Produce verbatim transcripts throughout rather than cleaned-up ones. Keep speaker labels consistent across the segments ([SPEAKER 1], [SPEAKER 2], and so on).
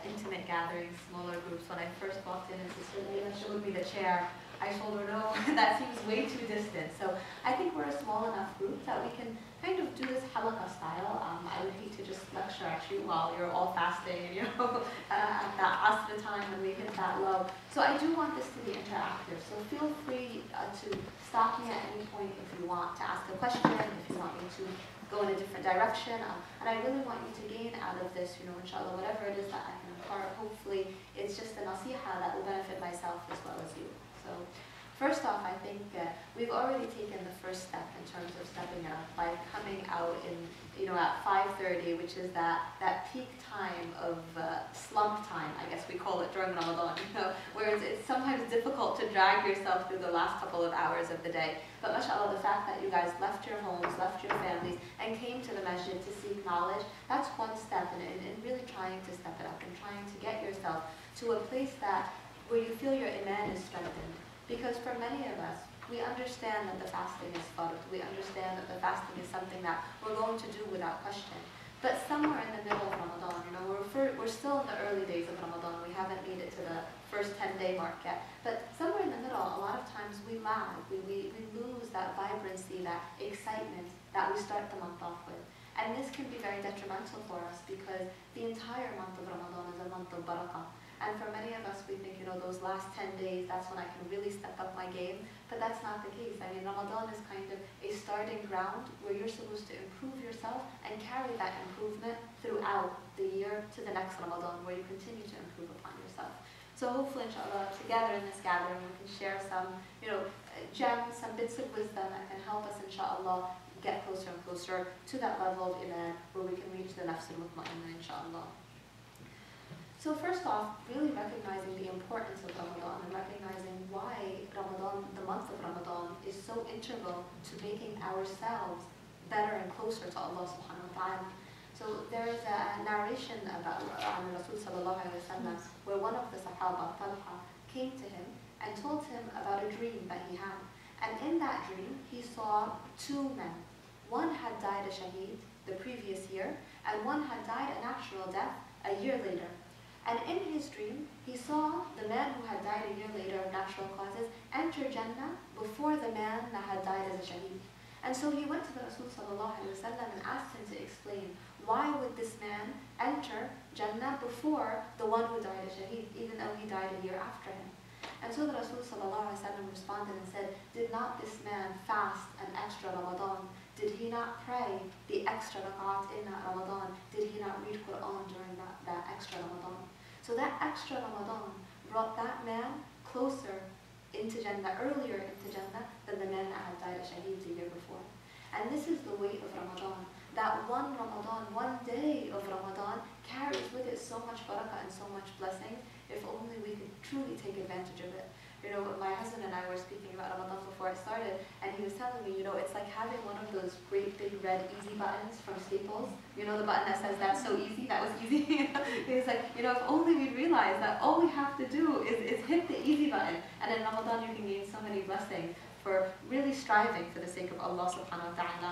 [SPEAKER 1] intimate gatherings, smaller groups. When I first walked in and Sister Leila showed me the chair, I told her, no, that seems way too distant. So I think we're a small enough group that we can kind of do this halakha style. Um, I would hate to just lecture at you while you're all fasting and, you know, uh, at that asr time when we hit that low. So I do want this to be interactive. So feel free uh, to stop me at any point if you want to ask a question, if you want me to go in a different direction. Um, and I really want you to gain out of this, you know, inshallah, whatever it is that I can impart. Hopefully it's just a nasiha that will benefit myself as well as you. So first off, I think uh, we've already taken the first step in terms of stepping it up by coming out in, you know, at five thirty, which is that, that peak time of uh, slump time, I guess we call it during Ramadan, you know, where it's, it's sometimes difficult to drag yourself through the last couple of hours of the day. But mashallah, the fact that you guys left your homes, left your families, and came to the masjid to seek knowledge, that's one step in, in, in really trying to step it up and trying to get yourself to a place that where you feel your iman is strengthened. Because for many of us, we understand that the fasting is fard. We understand that the fasting is something that we're going to do without question. But somewhere in the middle of Ramadan, you know, we're, for, we're still in the early days of Ramadan. We haven't made it to the first ten-day mark yet. But somewhere in the middle, a lot of times we lag. We, we, we lose that vibrancy, that excitement that we start the month off with. And this can be very detrimental for us because the entire month of Ramadan is a month of barakah. And for many of us, we think, you know, those last ten days, that's when I can really step up my game. But that's not the case. I mean, Ramadan is kind of a starting ground where you're supposed to improve yourself and carry that improvement throughout the year to the next Ramadan, where you continue to improve upon yourself. So hopefully, inshallah, together in this gathering, we can share some, you know, gems, some bits of wisdom that can help us, inshallah, get closer and closer to that level of iman where we can reach the nafs al-mutma'inna, inshallah. So first off, really recognizing the importance of Ramadan and recognizing why Ramadan, the month of Ramadan, is so integral to making ourselves better and closer to Allah subhanahu wa ta'ala. So there is a narration about Rasul sallallahu alayhi wa sallam where one of the Sahaba, Talha, came to him and told him about a dream that he had. And in that dream, he saw two men. One had died a shaheed the previous year, and one had died a natural death a year later. And in his dream, he saw the man who had died a year later of natural causes enter Jannah before the man that had died as a shaheed. And so he went to the Rasul sallallahu alaihi wasallam and asked him to explain why would this man enter Jannah before the one who died a shaheed, even though he died a year after him. And so the Rasul sallallahu alaihi wasallam responded and said, did not this man fast an extra Ramadan? Did he not pray the extra rak'at in that Ramadan? Did he not read Quran during that, that extra Ramadan? So that extra Ramadan brought that man closer into Jannah, earlier into Jannah than the man that had died a shaheed the year before. And this is the weight of Ramadan. That one Ramadan, one day of Ramadan carries with it so much barakah and so much blessing, if only we could truly take advantage of it. You know, my husband and I were speaking about Ramadan before I started, and he was telling me, you know, it's like having one of those great big red easy buttons from Staples. You know, the button that says, that's so easy, that was easy. It's like, you know, if only we'd realize that all we have to do is, is hit the easy button, and in Ramadan you can gain so many blessings for really striving for the sake of Allah subhanahu wa ta'ala.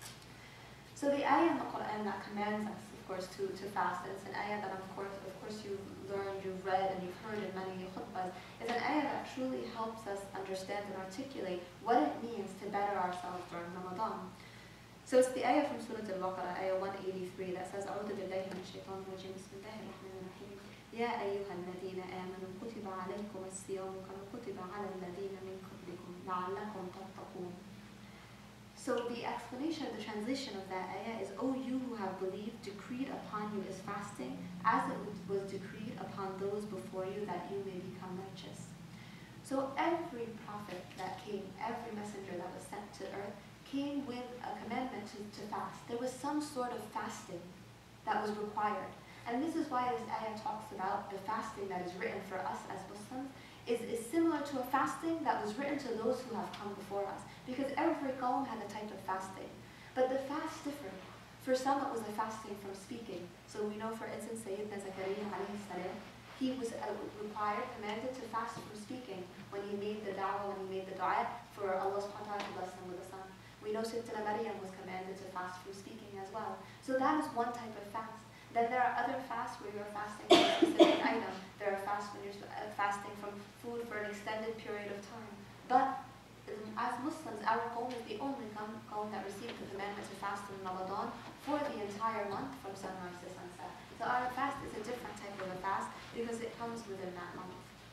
[SPEAKER 1] So the ayah in the Quran that commands us, of course, to, to fast, and it's an ayah that, of course, of course you've learned, you've read, and you've heard in many khutbahs, is an ayah that truly helps us understand and articulate what it means to better ourselves during Ramadan. So it's the ayah from Surah Al-Baqarah, ayah one eighty-three, that says, أعوذ بالله من الشيطان الرجيم بسم الله الرحمن الرحيم يا أيها الذين آمنوا كتب عليكم الصيام كما كتب على الذين من قبلكم لعلكم تتقون. So the explanation, the translation of that ayah is, O you who have believed, decreed upon you is fasting, as it was decreed upon those before you that you may become righteous. So every prophet that came, every messenger that was sent to earth, came with a commandment to, to fast. There was some sort of fasting that was required. And this is why this ayah talks about the fasting that is written for us as Muslims, is, is similar to a fasting that was written to those who have come before us. Because every qawm had a type of fasting. But the fast differed. For some it was a fasting from speaking. So we know, for instance, Sayyidina Zakaria alayhi salam, he was uh, required, commanded to fast from speaking when he made the da'wah, when he made the dua for Allah subhanahu wa ta'ala to bless him with a son. We know Sayyidina Maryam was commanded to fast from speaking as well. So that is one type of fast. Then there are other fasts where you're fasting from a specific item. There are fasts when you're fasting from food for an extended period of time. But um, as Muslims, our qawm is the only qawm that received the commandment to fast in Ramadan for the entire month from sunrise to sunset. So our fast is a different type of a fast because it comes within that month.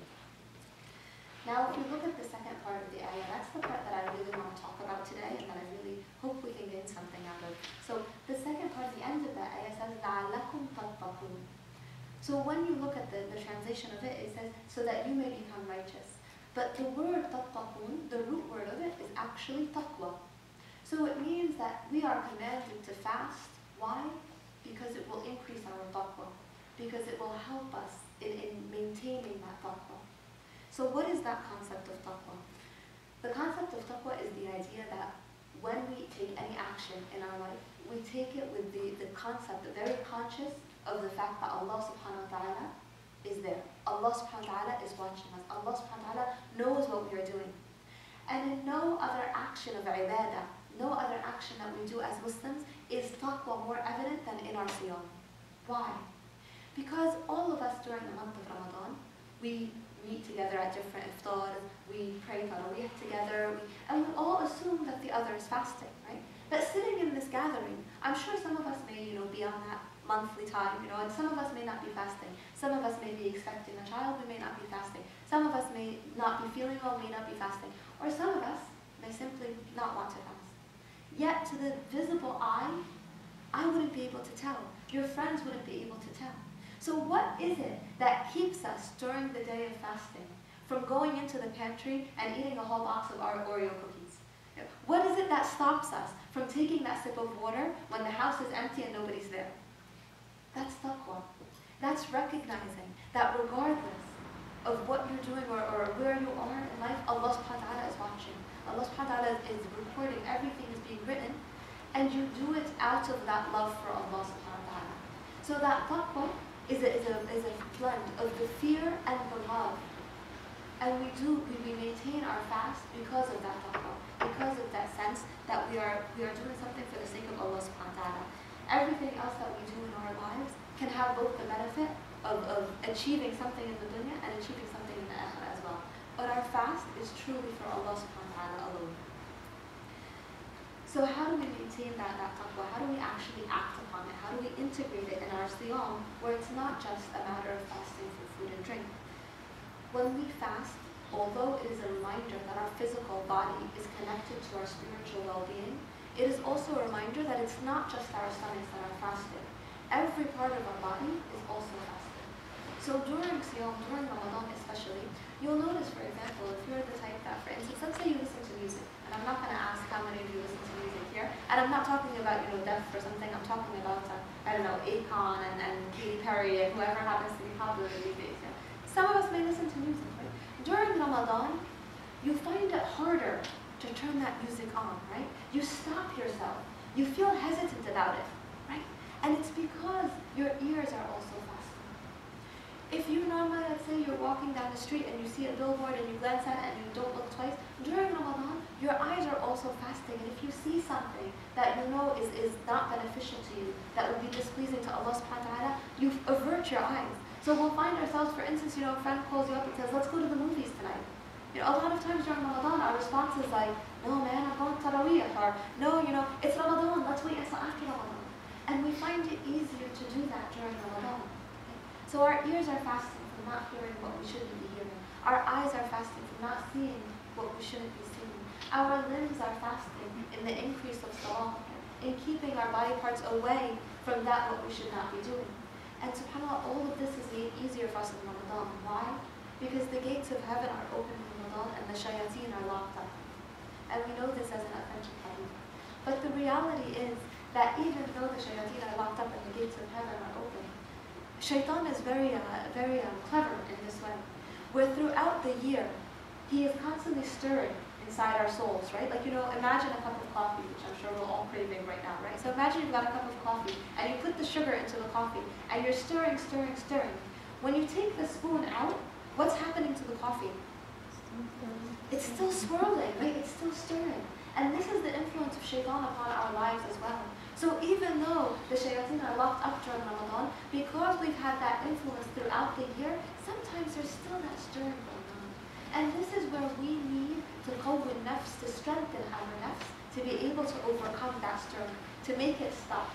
[SPEAKER 1] Now, if you look at the second part of the ayah, that's the part that I really want to talk about today and that I really hope we can gain something out of. So the second part, the end of that ayah says, لَعَلَّكُمْ تَتَّقُونَ. So when you look at the, the translation of it, it says, so that you may become righteous. But the word تَتَّقُونَ, the root word of it, is actually taqwa. So it means that we are commanded to fast. Why? Because it will increase our taqwa. Because it will help us in, in maintaining that taqwa. So what is that concept of taqwa? The concept of taqwa is the idea that when we take any action in our life, we take it with the, the concept, very conscious of the fact that Allah subhanahu wa ta'ala is there. Allah subhanahu wa ta'ala is watching us. Allah subhanahu wa ta'ala knows what we are doing. And in no other action of ibadah, no other action that we do as Muslims is taqwa more evident than in our siyam. Why? Because all of us during the month of Ramadan, we meet together at different iftars, we pray tarawih together, we, and we all assume that the other is fasting, right? But sitting in this gathering, I'm sure some of us may, you know, be on that monthly time, you know, and some of us may not be fasting. Some of us may be expecting a child, we may not be fasting. Some of us may not be feeling well, may not be fasting. Or some of us may simply not want to fast. Yet to the visible eye, I wouldn't be able to tell. Your friends wouldn't be able to tell. So what is it that keeps us during the day of fasting from going into the pantry and eating a whole box of our Oreo cookies? What is it that stops us from taking that sip of water when the house is empty and nobody's there? That's taqwa. That's recognizing that regardless of what you're doing or, or where you are in life, Allah subhanahu wa ta'ala is watching. Allah subhanahu wa ta'ala is recording, everything is being written, and you do it out of that love for Allah subhanahu wa ta'ala. So that taqwa is a, is, a, is a blend of the fear and the love. And we do, we, we maintain our fast because of that taqwa, because of that sense that we are, we are doing something for the sake of Allah subhanahu wa ta'ala. Everything else that we do in our lives can have both the benefit of, of achieving something in the dunya and achieving something in the akhirah as well. But our fast is truly for Allah subhanahu wa ta'ala alone. So how do we maintain that, that taqwa? How do we actually act upon it? How do we integrate it in our siyam where it's not just a matter of fasting for food and drink? When we fast, although it is a reminder that our physical body is connected to our spiritual well-being, it is also a reminder that it's not just our stomachs that are fasted. Every part of our body is also fasted. So during siyam, during Ramadan especially, you'll notice, for example, if you're the type that, for instance, let's say you listen to music, and I'm not going to ask how many of you listen to music here, and I'm not talking about, you know, deaf or something, I'm talking about, uh, I don't know, Akon and, and Katy Perry and whoever happens to be popular these days. Yeah. Some of us may listen to music, right? During Ramadan, you find it harder to turn that music on, right? You stop yourself. You feel hesitant about it, right? And it's because your ears are also fasting. If you normally, let's say you're walking down the street and you see a billboard and you glance at it and you don't look twice, during Ramadan, your eyes are also fasting. And if you see something that you know is, is not beneficial to you, that would be displeasing to Allah subhanahu wa ta'ala, you avert your eyes. So we'll find ourselves, for instance, you know, a friend calls you up and says, let's go to the movies tonight. You know, a lot of times during Ramadan, our response is like, no man, I'm going to tarawih, or no, you know, it's Ramadan, let's wait until after Ramadan. And we find it easier to do that during Ramadan. So our ears are fasting from not hearing what we shouldn't be hearing. Our eyes are fasting from not seeing what we shouldn't be seeing. Our limbs are fasting in the increase of salah, in keeping our body parts away from that what we should not be doing. And subhanAllah, all of this is made easier for us in Ramadan. Why? Because the gates of heaven are open in Ramadan and the shayateen are locked up. And we know this as an authentic hadith. But the reality is that even though the shayateen are locked up and the gates of heaven are open, Shaitan is very, uh, very um, clever in this way, where throughout the year, he is constantly stirring inside our souls, right? Like, you know, imagine a cup of coffee, which I'm sure we're all craving right now, right? So imagine you've got a cup of coffee, and you put the sugar into the coffee, and you're stirring, stirring, stirring. When you take the spoon out, what's happening to the coffee? It's still swirling, right? It's still stirring. And this is the influence of shaitan upon our lives as well. So even though the shayateen are locked up during Ramadan, because we've had that influence throughout the year, sometimes there's still that stirring going on. And this is where we need to qawwi nafs, to strengthen our nafs, to be able to overcome that stirring, to make it stop.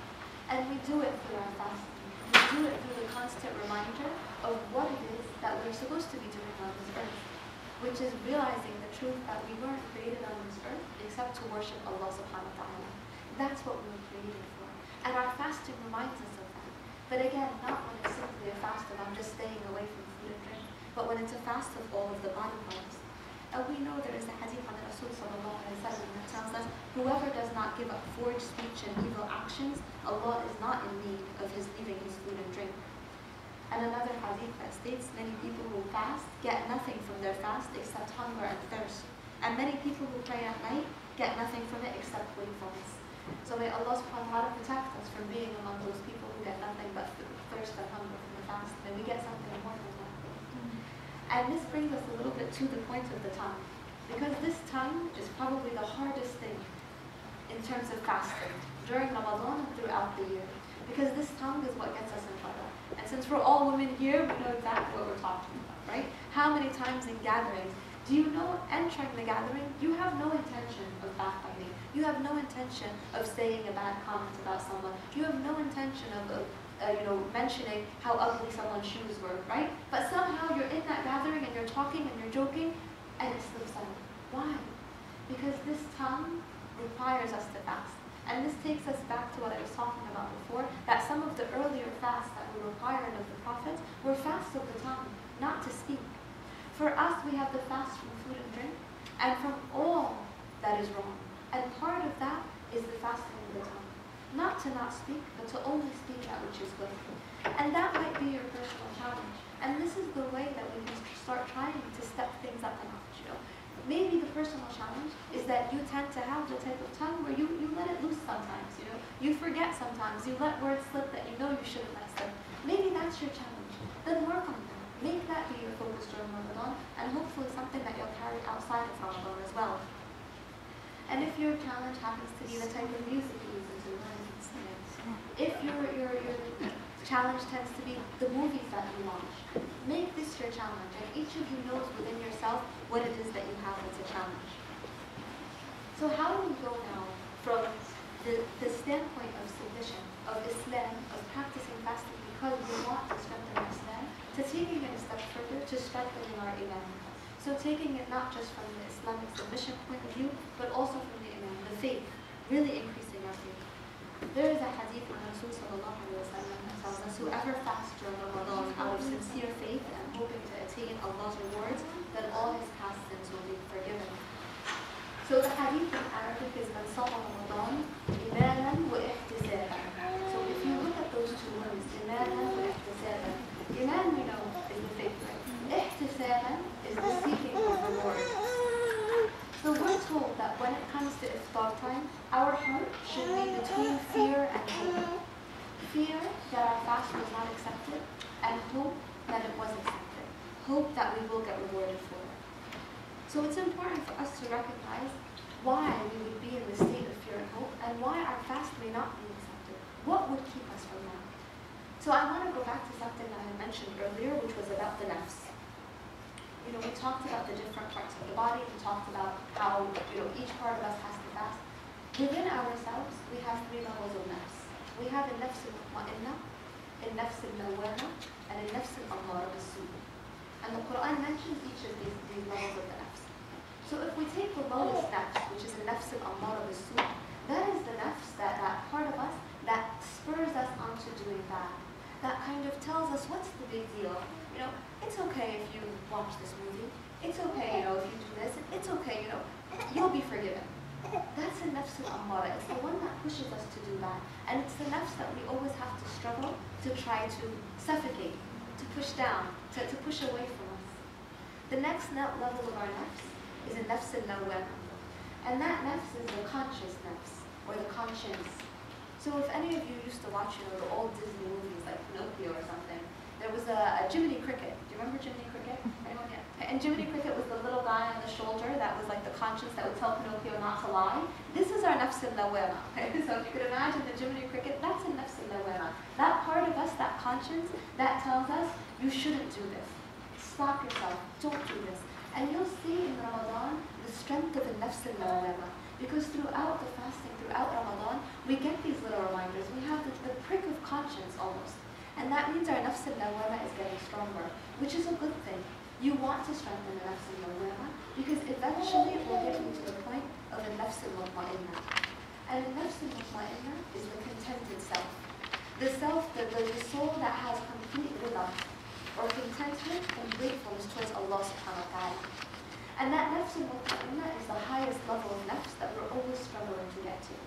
[SPEAKER 1] And we do it through our fasting. We do it through the constant reminder of what it is that we're supposed to be doing on this earth, which is realizing the truth that we weren't created on this earth except to worship Allah subhanahu wa ta'ala. That's what we were created for. And our fasting reminds us of that. But again, not when it's simply a fast of I'm just staying away from food and drink, but when it's a fast of all of the body parts. And we know there is a hadith on the Rasul sallallahu alayhi wa sallam that tells us, whoever does not give up forged speech and evil actions, Allah is not in need of his leaving his food and drink. And another hadith that states, many people who fast get nothing from their fast except hunger and thirst. And many people who pray at night get nothing from it except wakefulness. So may Allah subhanahu wa ta'ala protect us from being among those people who get nothing but thirst and hunger from the fast. May we get something more than that. Mm-hmm. And this brings us a little bit to the point of the tongue. Because this tongue is probably the hardest thing in terms of fasting during Ramadan and throughout the year. Because this tongue is what gets us in trouble. And since we're all women here, we know exactly what we're talking about, right? How many times in gatherings, do you know, entering the gathering, you have no intention of backbiting. You have no intention of saying a bad comment about someone. You have no intention of, of uh, you know, mentioning how ugly someone's shoes were, right? But somehow you're in that gathering and you're talking and you're joking, and it slips out. Why? Because this tongue requires us to fast. And this takes us back to what I was talking about before, that some of the earlier fasts that were required of the prophets were fasts of the tongue, not to speak. For us, we have the fast from food and drink, and from all that is wrong. And part of that is the fasting of the tongue. Not to not speak, but to only speak that which is good. And that might be your personal challenge. And this is the way that we can start trying to step things up a notch, you know. Maybe the personal challenge is that you tend to have the type of tongue where you, you let it loose sometimes, you know. You forget sometimes, you let words slip that you know you shouldn't let slip. Maybe that's your challenge. Then work on that. Make that be your focus during Ramadan, and hopefully something that you'll carry outside of Ramadan as well. And if your challenge happens to be the type of music you listen to, if your, your, your challenge tends to be the movies that you watch, make this your challenge, and each of you knows within yourself what it is that you have as a challenge. So how do we go now from the, the standpoint of submission, of Islam, of practicing fasting because we want to strengthen our Islam, to taking it a step further, to strengthening our Iman? So taking it not just from the Islamic submission point of view, but also from the Iman, the faith, really increasing our faith. There is a hadith from Rasul sallallahu alayhi wa sallam that tells us, whoever fasts during Ramadan out of sincere faith and hoping to attain Allah's rewards, then all his past sins will be forgiven. So the hadith in Arabic is man sama Ramadan imanan wa ihtisaban. So if you look at those two words, imanan wa ihtisaban, iman we know is the faith, right? Ihtisaban is the seeking of reward. So we're told that when it comes to iftar time, our heart should be between fear and hope. Fear that our fast was not accepted, and hope that it was accepted. Hope that we will get rewarded for it. So it's important for us to recognize why we would be in the state of fear and hope, and why our fast may not be accepted. What would keep us from that? So I want to go back to something that I mentioned earlier, which was about the nafs. You know, we talked about the different parts of the body, we talked about how, you know, each part of us has to fast. Within ourselves, we have three levels of nafs. We have a nafs al-mutma'inna, a nafs al-lawwama, and a nafs al-ammara bis-su'. And the Quran mentions each of these, these levels of the nafs. So if we take the lowest nafs, which is a nafs al-ammara bis-su', that is the nafs, that, that part of us that spurs us onto doing bad. That kind of tells us, what's the big deal? You know, it's okay if you watch this movie. It's okay, you know, if you do this. It's okay, you know, you'll be forgiven. That's a nafs al-ammara. It's the one that pushes us to do bad. And it's the nafs that we always have to struggle to try to suffocate, to push down, to, to push away from us. The next level of our nafs is a nafs al-lawwama. And that nafs is the conscious nafs, or the conscience. So if any of you used to watch, you know, the old Disney movies like Pinocchio or something, there was a, a Jiminy Cricket. Do you remember Jiminy Cricket? Anyone yet? And Jiminy Cricket was the little guy on the shoulder that was like the conscience that would tell Pinocchio not to lie. This is our nafs al-lawwama. So if you could imagine the Jiminy Cricket, that's a nafs al-lawwama. That part of us, that conscience, that tells us, you shouldn't do this. Stop yourself, don't do this. And you'll see in Ramadan the strength of the nafs al-lawwama. Because throughout the fasting, throughout Ramadan, we get these little reminders. We have the, the prick of conscience almost. And that means our nafs al-lawwama is getting stronger, which is a good thing. You want to strengthen the nafs al-lawwama because eventually it will get you to the point of a nafs al-mutma'inna. And a nafs al-mutma'inna is the contented self. The self, the, the, the soul that has complete rida, or contentment and gratefulness towards Allah subhanahu wa ta'ala. And that nafs al-mutma'inna is the highest level of nafs that we're always struggling to get to.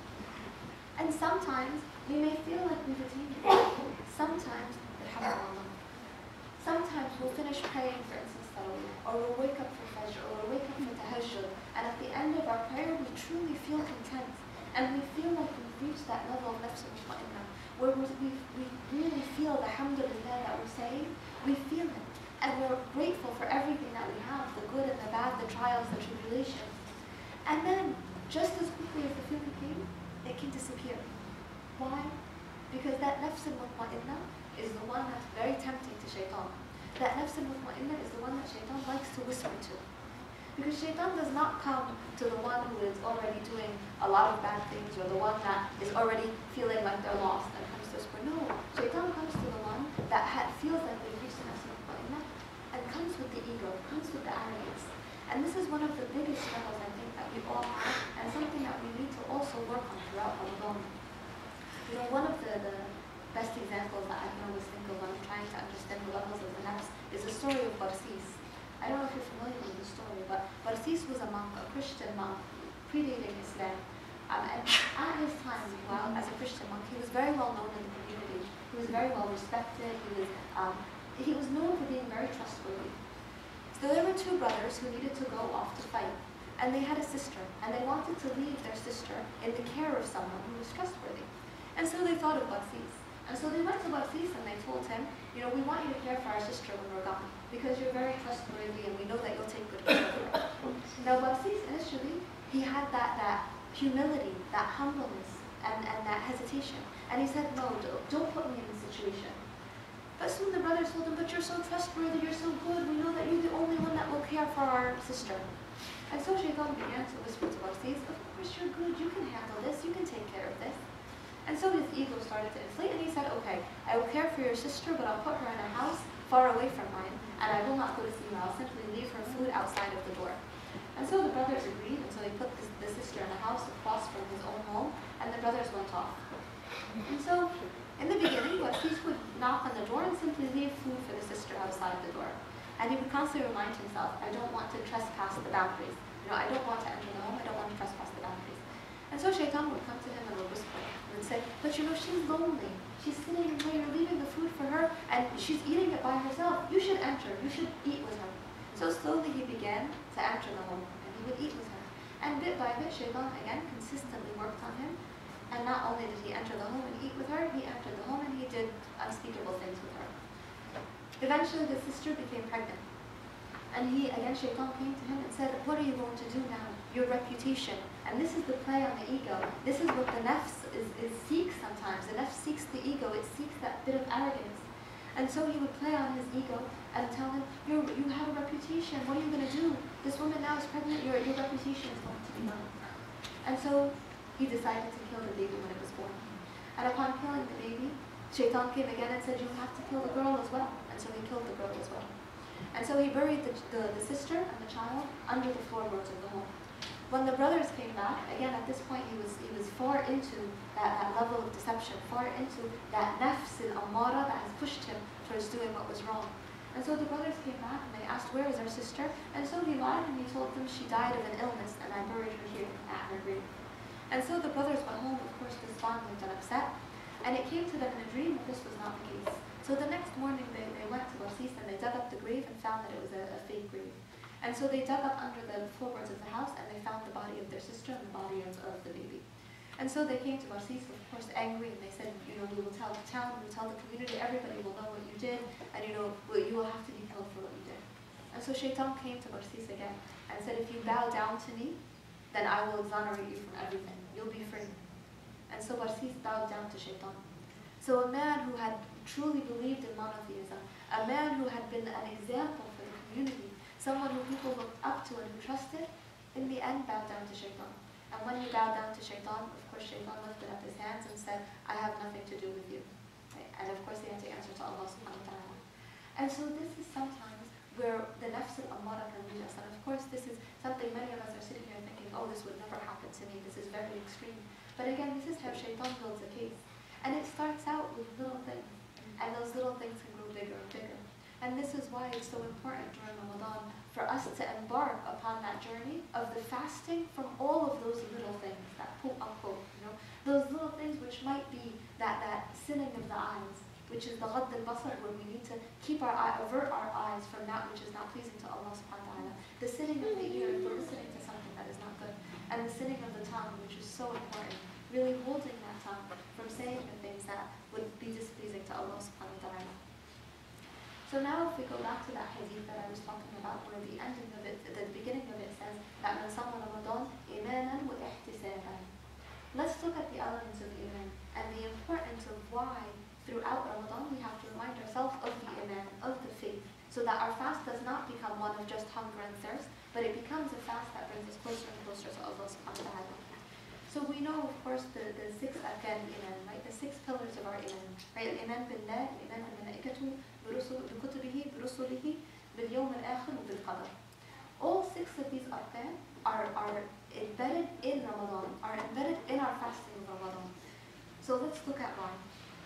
[SPEAKER 1] And sometimes we may feel like we've attained it. Sometimes, alhamdulillah. Sometimes we'll finish praying, for instance, or we'll wake up for fajr, or we'll wake up for tahajjud, and at the end of our prayer we truly feel content, and we feel like we've reached that level of nafs al-mutma'inna, where we, we, we really feel the alhamdulillah that we're saying, we feel it, and we're grateful for everything that we have, the good and the bad, the trials, the tribulations. And then, just as quickly as the feeling came, it can disappear. Why? Because that nafs al-mutma'inna is the one that's very tempting to shaitan. That nafs al-mutma'inna is the one that shaitan likes to whisper to. Because shaitan does not come to the one who is already doing a lot of bad things, or the one that is already feeling like they're lost and comes to whisper. No, shaitan comes to the one that ha feels like they've reached the nafs al-mutma'inna and comes with the ego, comes with the arrogance. And this is one of the biggest struggles I think that we all have, and something that we need to also work on throughout Ramadan. You know, one of the, the best examples that I can always think of when I'm trying to understand the levels of the nafs is the story of Barsis. I don't know if you're familiar with the story, but Barsis was a monk, a Christian monk, predating Islam. Um, and at his time, well, as a Christian monk, he was very well known in the community. He was very well respected. He was, um, he was known for being very trustworthy. So there were two brothers who needed to go off to fight. And they had a sister, and they wanted to leave their sister in the care of someone who was trustworthy. And so they thought of Barsis. And so they went to Barsis and they told him, you know, we want you to care for our sister when we're gone, because you're very trustworthy and we know that you'll take good care of her. Now Barsis initially, he had that, that humility, that humbleness, and, and that hesitation. And he said, no, don't, don't put me in this situation. But soon the brothers told him, but you're so trustworthy, you're so good, we know that you're the only one that will care for our sister. And so Shaitan began to whisper to Barsis, of course you're good, you can handle this, you can take care of this. And so his ego started to inflate, and he said, okay, I will care for your sister, but I'll put her in a house far away from mine, and I will not go to see her. I'll simply leave her food outside of the door. And so the brothers agreed, and so he put this, the sister in a house across from his own home, and the brothers went off. And so, in the beginning, Barsis would knock on the door and simply leave food for the sister outside the door. And he would constantly remind himself, I don't want to trespass the boundaries. You know, I don't want to enter the home, I don't want to trespass the boundaries. And so Shaitan would come to him and would whisper, and say, but you know, she's lonely. She's sitting where you're leaving the food for her, and she's eating it by herself. You should enter. You should eat with her. So slowly he began to enter the home, and he would eat with her. And bit by bit, Shaitan again consistently worked on him. And not only did he enter the home and eat with her, he entered the home and he did unspeakable things with her. Eventually, the sister became pregnant. And he, again, Shaitan came to him and said, what are you going to do now? Your reputation. And this is the play on the ego. This is what the nafs is, is seeks sometimes. The nafs seeks the ego. It seeks that bit of arrogance. And so he would play on his ego and tell him, You're, you have a reputation. What are you going to do? This woman now is pregnant. Your, your reputation is going to be gone. And so he decided to kill the baby when it was born. And upon killing the baby, Shaitan came again and said, you have to kill the girl as well. And so he killed the girl as well. And so he buried the, the, the sister and the child under the floorboards of the home. When the brothers came back, again at this point he was he was far into that, that level of deception, far into that nafs al-ammara that has pushed him towards doing what was wrong. And so the brothers came back and they asked, where is our sister? And so he lied and he told them she died of an illness and I buried her here at her grave. And so the brothers went home, of course, despondent and upset. And it came to them in a dream that this was not the case. So the next morning they, they went to Barsis and they dug up the grave and found that it was a, a fake grave. And so they dug up under the floorboards of the house and they found the body of their sister and the body of, of the baby. And so they came to Barsis, of course, angry, and they said, you know, we will tell the town, we will tell the community, everybody will know what you did, and you know, well, you will have to be killed for what you did. And so Shaitan came to Barsis again and said, if you bow down to me, then I will exonerate you from everything. You'll be free. And so Barsis bowed down to Shaitan. So a man who had truly believed in monotheism, a man who had been an example for the community, someone who people looked up to and who trusted, in the end bowed down to Shaitan. And when he bowed down to Shaitan, of course Shaitan lifted up his hands and said, I have nothing to do with you. Right? And of course he had to answer to Allah subhanahu wa ta'ala. And so this is sometimes where the nafs al-ammara can lead us. And of course this is something many of us are sitting here thinking, oh, this would never happen to me, this is very extreme. But again, this is how Shaitan builds a case. And it starts out with little things, and those little things can grow bigger and bigger. And this is why it's so important during Ramadan for us to embark upon that journey of the fasting from all of those little things, that quote unquote, you know, those little things which might be that, that sinning of the eyes, which is the ghadd al-basar, where we need to keep our eye, avert our eyes from that which is not pleasing to Allah subhanahu wa ta'ala. The sinning of the ear, if we're listening to something that is not good. And the sinning of the tongue, which is so important. Really holding that tongue from saying the things that would be displeasing to Allah subhanahu wa ta'ala. So now if we go back to that hadith that I was talking about, where the ending of it, the beginning of it says that من صام رمضان إيمانا واحتسابا. Let's look at the elements of iman and the importance of why throughout Ramadan we have to remind ourselves of the iman, of the faith, so that our fast does not become one of just hunger and thirst, but it becomes a fast that brings us closer and closer to Allah subhanahu wa ta'ala. So we know, of course, the, the six arkan iman, right? The six pillars of our iman, right? Iman billah, iman bil-malaikatu, bi-kutubihi, bi-rusulihi, bil-yawm al-akhir, bil-qadr. All six of these arkan are, are embedded in Ramadan, are embedded in our fasting of Ramadan. So let's look at why.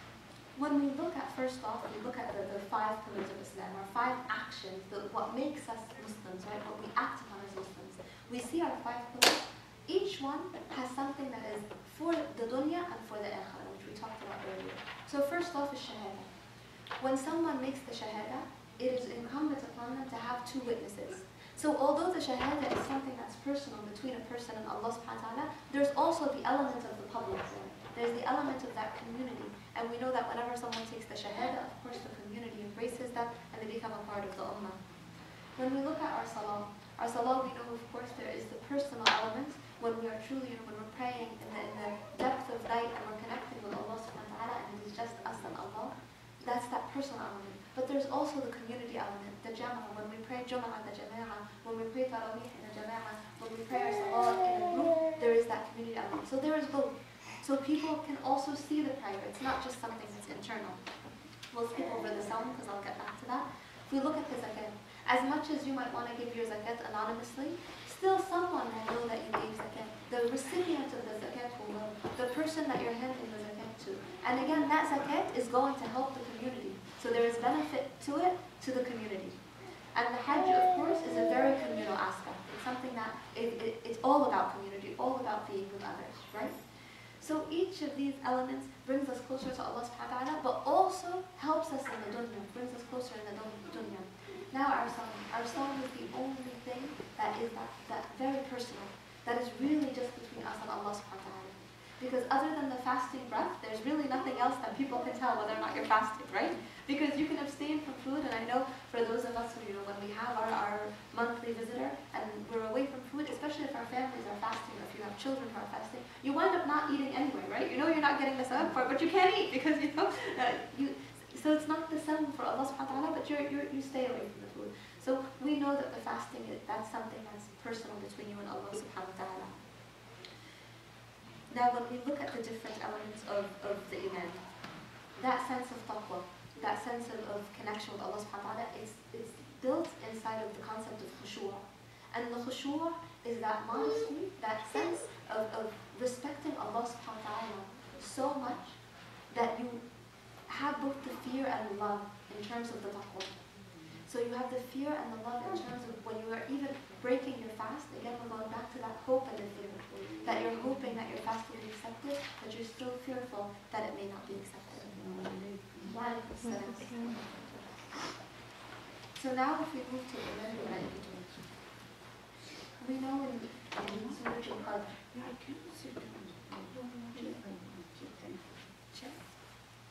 [SPEAKER 1] When we look at, first off, we look at the, the five pillars of Islam, our five actions, the, what makes us Muslims, right? What we act upon as Muslims. We see our five pillars. Each one has something that is for the dunya and for the akhirah, which we talked about earlier. So first off is shahada. When someone makes the shahada, it is incumbent upon them to have two witnesses. So although the shahada is something that's personal between a person and Allah subhanahu wa ta'ala, there's also the element of the public there. There's the element of that community. And we know that whenever someone takes the shahada, of course the community embraces them and they become a part of the ummah. When we look at our salah, our salah, we know, of course, there is the personal element. When we are truly, you know, when we're praying in the, in the depth of night and we're connecting with Allah subhanahu wa ta'ala and it is just us and Allah, that's that personal element. But there's also the community element, the Jam-e, when we pray Jum'ah, the Jama'a, when we pray Tarawih in the Jama'a, when we pray our Salat in a group, there is that community element. So there is both. So people can also see the prayer. It's not just something that's internal. We'll skip over the sound because I'll get back to that. If we look at the zakat, as much as you might want to give your zakat anonymously, still someone will know that you gave zakat. The recipient of the zakat will know. The person that you're handing the zakat to. And again, that zakat is going to help the community. So there is benefit to it, to the community. And the hajj, of course, is a very communal aspect. It's something that, it, it, it's all about community, all about being with others, right? So each of these elements brings us closer to Allah subhanahu wa ta'ala, but also helps us in the dunya, brings us closer in the dunya. Now our song. Our song is the only thing that is that, that very personal, that is really just between us and Allah subhanahu wa ta'ala. Because other than the fasting breath, there's really nothing else that people can tell whether or not you're fasting, right? Because you can abstain from food, and I know for those of us who, you know, when we have our, our monthly visitor and we're away from food, especially if our families are fasting, or if you have children who are fasting, you wind up not eating anyway, right? You know you're not getting the sawab for it, but you can't eat because, you know, uh, you, so it's not the sawab for Allah subhanahu wa ta'ala, but you're, you're, you stay away from the food. So we know that the fasting, is, that's something that's personal between you and Allah subhanahu wa ta'ala. Now when we look at the different elements of, of the iman, that sense of taqwa, that sense of, of connection with Allah subhanahu wa ta'ala, is, is built inside of the concept of khushu'. And the khushu' is that modesty, that sense of, of respecting Allah subhanahu wa ta'ala so much that you have both the fear and the love in terms of the taqwa. So you have the fear and the love in terms of when you are even breaking your fast. Again, we're going back to that hope and the fear. That you're hoping that your fast will be accepted, but you're still fearful that it may not be accepted. So now if we move to the Iman, we know in, in Surah Al-Qadr,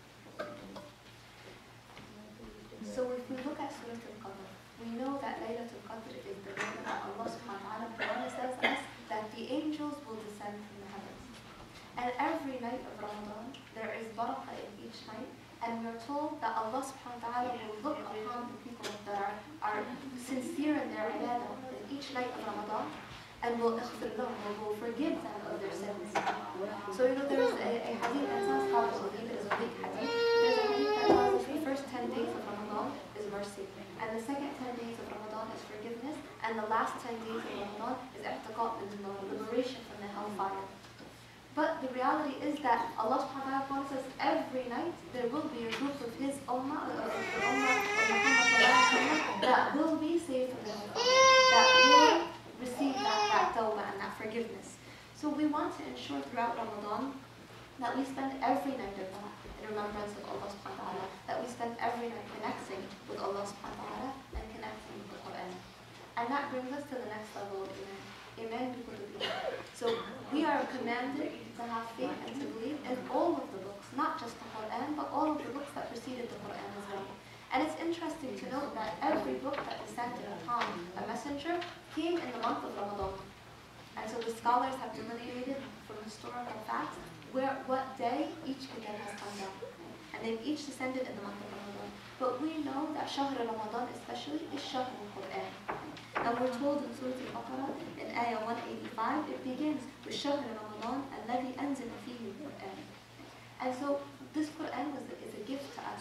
[SPEAKER 1] so if we look at Surah Al-Qadr, we know that Laylatul Qadr is the day that Allah subhanahu wa ta'ala says us that the angels will descend from the heavens. And every night of Ramadan, there is barakah in each night. And we're told that Allah subhanahu wa ta'ala will look upon the people that are, are sincere in their ibadah in each night of Ramadan, and will ighfir lahum, will forgive them of their sins. So you know there's a, a hadith that sounds how it's a weak, it is a weak hadith. There's a hadith that tells us the first ten days of Ramadan is mercy, and the second ten days of Ramadan is forgiveness, and the last ten days of Ramadan is i'tiqaq, liberation from the hellfire. But the reality is that Allah subhanahu wa ta'ala promises every night there will be a group of His ummah, of the ummah of Muhammad that will be saved from the hellfire, that will receive that, that tawbah and that forgiveness. So we want to ensure throughout Ramadan that we spend every night of that in remembrance of Allah subhanahu wa ta'ala, that we spend every night connecting with Allah subhanahu wa ta'ala and connecting with the Quran. And that brings us to the next level of Iman. Iman bi kulli. So we are commanded to have faith and to believe in all of the books, not just the Quran, but all of the books that preceded the Quran as well. And it's interesting to note that every book that descended upon a messenger came in the month of Ramadan. And so the scholars have delineated from historical facts where what day each kitab has come down. And they've each descended in the month of Ramadan. But we know that Shahr Ramadan especially is Shahr al-Quran. And we're told in Surah Al-Baqarah, in Ayah one eighty-five, it begins with Shahr Ramadan الذي أنزل فيه القرآن. And so this Quran was, is a gift to us.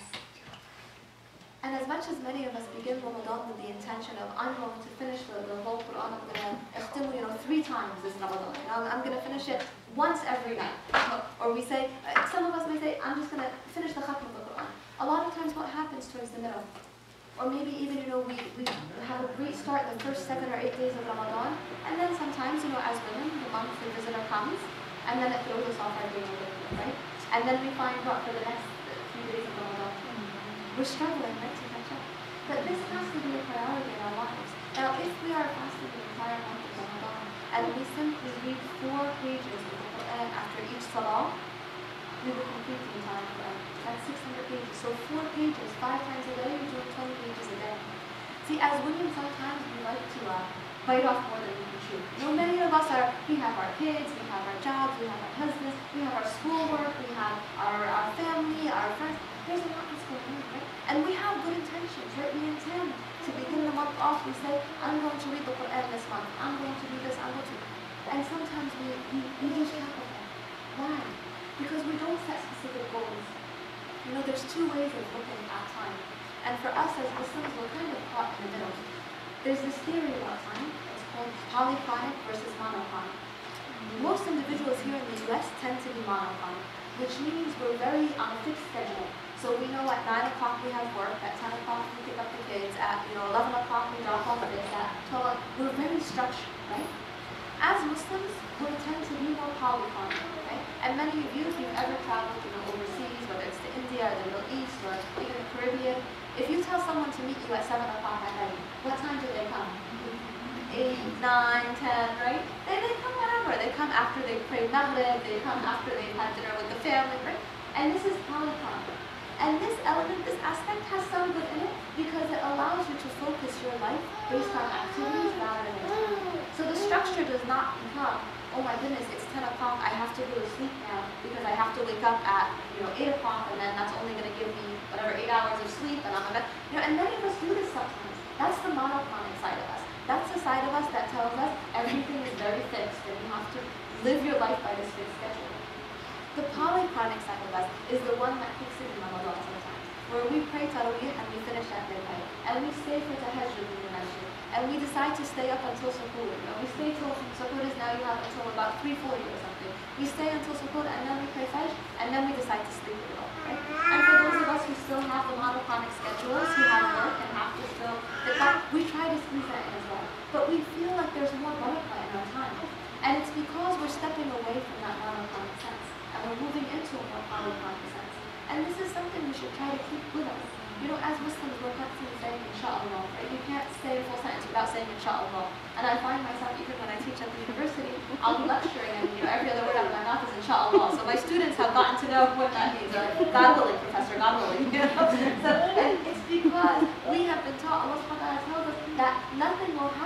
[SPEAKER 1] And as much as many of us begin Ramadan with the intention of, I'm going to finish the, the whole Quran, I'm going to ikhtimu, you know, three times this Ramadan. You know, I'm, I'm going to finish it once every night. Or we say, some of us may say, I'm just going to finish the khatm of the Quran. A lot of times what happens towards the middle? Or maybe even, you know, we, we have a great start the first seven or eight days of Ramadan, and then sometimes, you know, as women, the monthly visitor comes, and then it throws us off our day a little bit, right? And then we find what for the next few days of Ramadan. We're struggling, right, to catch up. But this has to be a priority in our lives. Now, if we are fasting the entire month of Ramadan, and we simply read four pages of the Quran after each salah, we will complete the entire Quran. That's six hundred pages. So four pages, five times a day, you're doing twenty pages a day. See, as women, sometimes we like to uh, bite off more than we can chew. You know, many of us are, we have our kids, we have our jobs, we have our husbands, we have our schoolwork, we have our, our family, our friends. There's a lot that's going on, right? And we have good intentions, right? We intend to begin the month off. We say, I'm going to read the Quran this month. I'm going to do this, I'm going to. And sometimes we, we, we just have that. Why? Because we don't set specific goals. You know, there's two ways of looking at time. And for us as Muslims, we're kind of caught in the middle. There's this theory about time. It's called polychronic versus monochronic. Most individuals here in the U S tend to be monochronic, which means we're very on a fixed schedule. So we know at nine o'clock we have work, at ten o'clock we pick up the kids, at you know eleven o'clock we drop off this, at twelve. We're very structured, right? As Muslims, we tend to be more polychronic, right? And many of you, if you've ever traveled you know, overseas, whether it's to India or the Middle East or even the Caribbean, if you tell someone to meet you at seven o'clock at night, what time do they come? eight, nine, ten, right? They, they come whenever. They come after they've prayed Maghrib, they come after they've had dinner with the family, right? And this is polychronic. And this element, this aspect has some good in it because it allows you to focus your life based on activities rather than time. So the structure does not become, oh my goodness, it's ten o'clock, I have to go to sleep now because I have to wake up at you know eight o'clock and then that's only going to give me whatever eight hours of sleep and I'm in bed. You know, and many of us do this sometimes. That's the monochronic side of us. That's the side of us that tells us everything is very fixed and you have to live your life by this fixed schedule. The polychronic side of us is the one that kicks in in Ramadan sometimes, where we pray Taraweeh and we finish at midnight, and we stay for Tahajjud in the masjid, and we decide to stay up until Suhoor. You know, we stay till Suhoor is now you have until about three forty or something. We stay until Suhoor and then we pray Fajr, and then we decide to sleep it all, right? And for those of us who still have the monochronic schedules, who have work and have to still pick up, we try to squeeze that in as well. But we feel like there's more barakah in our time. And it's because we're stepping away from that monochronic sense. And we're moving into a more polychronic sense. And this is something we should try to keep with us. You know, as Muslims, we're constantly saying inshallah, right? You can't say a full sentence without saying inshallah. And I find myself, even when I teach at the university, I'll be lecturing and you know, every other word out of my mouth is inshallah. So my students have gotten to know what that means. Like, God willing, Professor, God willing. You know? So, and it's because we have been taught, Allah subhanahu wa ta'ala tells us that nothing will happen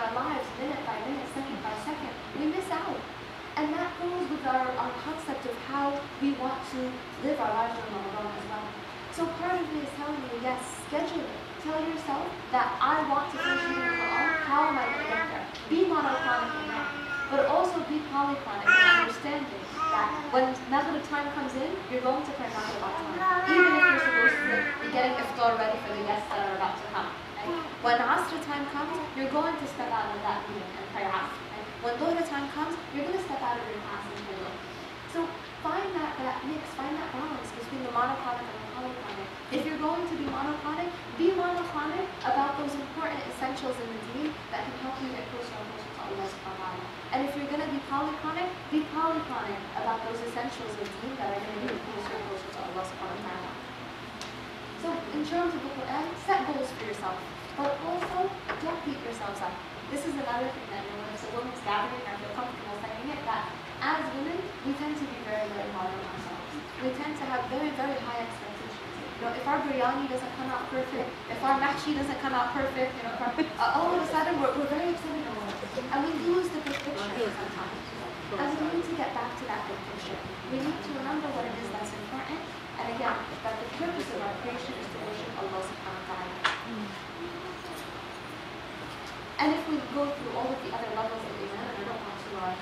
[SPEAKER 1] our lives, minute by minute, second by second, we miss out. And that goes with our, our concept of how we want to live our lives in Ramadan as well. So part of me is telling you, yes, schedule it. Tell yourself that I want to finish reading Ramadan. How am I going to get there? Be monochronic in that. But also be polychronic in understanding that when Maghrib time comes in, you're going to pray Maghrib time. Even if you're supposed to be getting iftar ready for the guests that are about to come. Right? When Asr time comes, you're going to step out of that meeting and pray Asr. Right? When Dhuhr time comes, you're going to step out of your class and pray Dhuhr. So find that, that mix, find that balance between the monochronic and the polychronic. If you're going to be monochronic, be monochronic about those important essentials in the deen that can help you get closer and closer to Allah subhanahu wa ta'ala. And if you're going to be polychronic, be polychronic about those essentials of deen that are going to get you closer and closer to Allah subhanahu wa ta'ala. So in terms of the Quran, set goals for yourself, but also don't beat yourselves up. This is another thing that, you know, when it's a women's gathering, I feel comfortable saying it, that as women, we tend to be very, very hard on ourselves. We tend to have very, very high expectations. You know, if our biryani doesn't come out perfect, if our mahshi doesn't come out perfect, you know, if our, uh, all of a sudden we're, we're very excited about it. And we lose the big picture sometimes. And we need to get back to that big picture. We need to remember what it is that's important. And again, that the purpose of our creation is to worship Allah subhanahu wa ta'ala. And if we go through all of the other levels of Iman, and I don't want to, uh,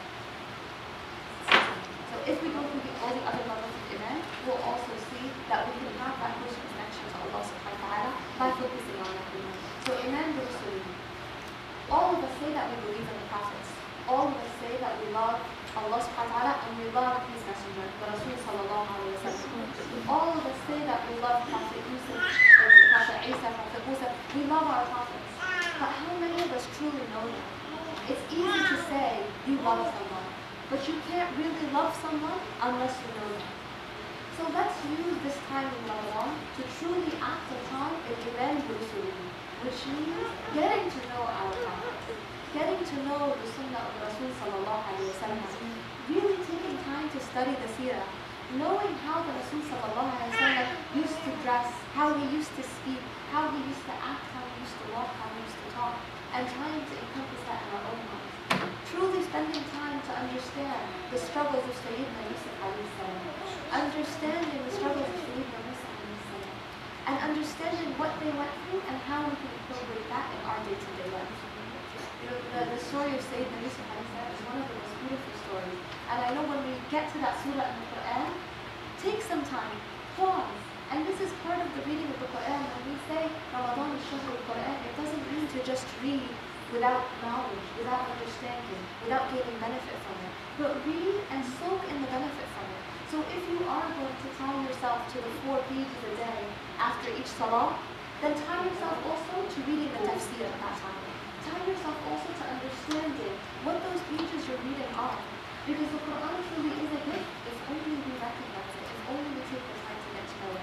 [SPEAKER 1] so if we go through the, all the other levels of Iman, we'll also see that we can have that closer connection to Allah subhanahu wa ta'ala by focusing on that Iman. So Iman bi Rasulihi. All of us say that we believe in the prophets. All of us say that we love Allah subhanahu wa ta'ala and we love His messenger, the Rasul sallallahu alayhi wa sallam. All of us say that we love Prophet Yusuf, Prophet Isa, Prophet Musa. We love our prophets. But how many of us truly know them? It's easy to say you love someone, but you can't really love someone unless you know them. So let's use this time in Ramadan to truly act upon Iman bi Rasulihi, which means getting to know our prophets, getting to know the Sunnah of Rasul sallallahu alayhi wa sallam, really taking time to study the seerah, knowing how the Rasul sallallahu alayhi wa sallam used to dress, how he used to speak, how he used to act, how he used to walk, how he used to talk, and trying to encompass that in our own lives. Truly spending time to understand the struggles of Sayyidina Yusuf alayhi salam, understanding the struggles of Sayyidina Musa alayhi salam, and understanding what they went through and how we can incorporate that in our day-to-day life. You know, the, the story of Sayyidina Yusuf alayhi salam is one of the most beautiful stories. And I know when we get to that surah in the Quran, take some time, pause. And this is part of the reading of the Quran. When we say Ramadan is Shahr al-Quran, it doesn't mean to just read without knowledge, without understanding, without gaining benefit from it. But read and soak in the benefit from it. So if you are going to tie yourself to the four pages a day after each salah, then tie yourself also to reading the tafsir at that time. Tie yourself also to understanding what those pages you're reading are. Because the Quran truly is a gift if only we recognize it, if only we take the time to get to know it.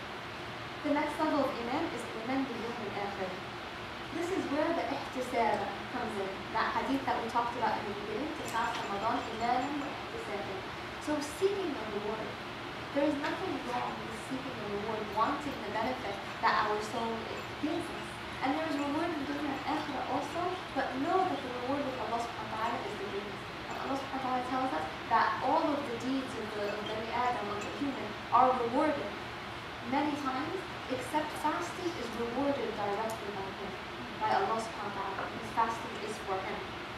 [SPEAKER 1] The next level of Iman is Iman bil Yawm al-Akhir. This is where the ihtisab comes in. That hadith that we talked about in the beginning, to fast Ramadan, Iman wa ihtisab. So seeking the reward. There is nothing wrong with seeking the reward, wanting the benefit that our soul gives us. And there is reward in dunya and akhirah also, but know that the reward of Allah subhanahu wa ta'ala is the greatest. And Allah subhanahu wa ta'ala tells us that all of the deeds of the of Bani Adam, of the human, are rewarded many times, except fasting is rewarded directly by Him, by Allah subhanahu wa ta'ala, because fasting is for Him.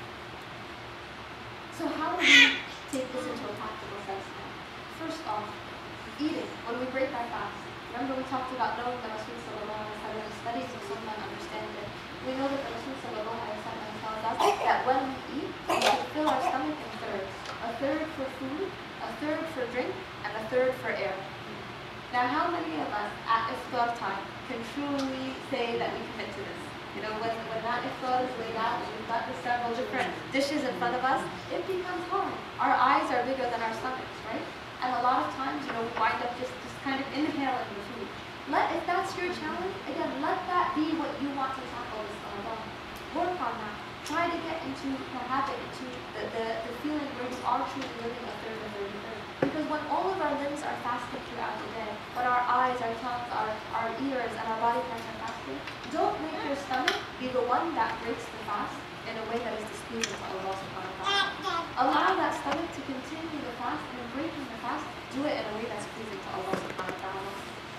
[SPEAKER 1] So how do we take this into a practical sense now? First off, eating, when we break our fast. Remember we talked about knowing the Rasul sallallahu alayhi wa sallam, studies of Sunnah and understanding it. We know that the Rasul sallallahu alayhi wa sallam tells us that when we eat, we should fill our stomach in thirds. A third for food, a third for drink, and a third for air. Now how many of us at iftar time can truly say that we commit to this? You know, when, when that iftar is laid out, we've got the several different dishes in front of us, it becomes hard. Our eyes are bigger than our stomachs, right? And a lot of times, you know, we wind up just, just kind of inhaling the food. Let, if that's your challenge, again, let that be what you want to tackle this Ramadan. Work on that. Try to get into the habit, into the, the, the feeling where you are truly living a third, a third, a third. Because when all of our limbs are fasted throughout the day, when our eyes, our tongues, our, our ears, and our body parts are fasted, don't make your stomach be the one that breaks the fast in in a way that is displeasing to Allah subhanahu wa ta'ala. Allow that stomach to continue the fast, and in breaking the fast, do it in a way that's pleasing to Allah subhanahu wa ta'ala.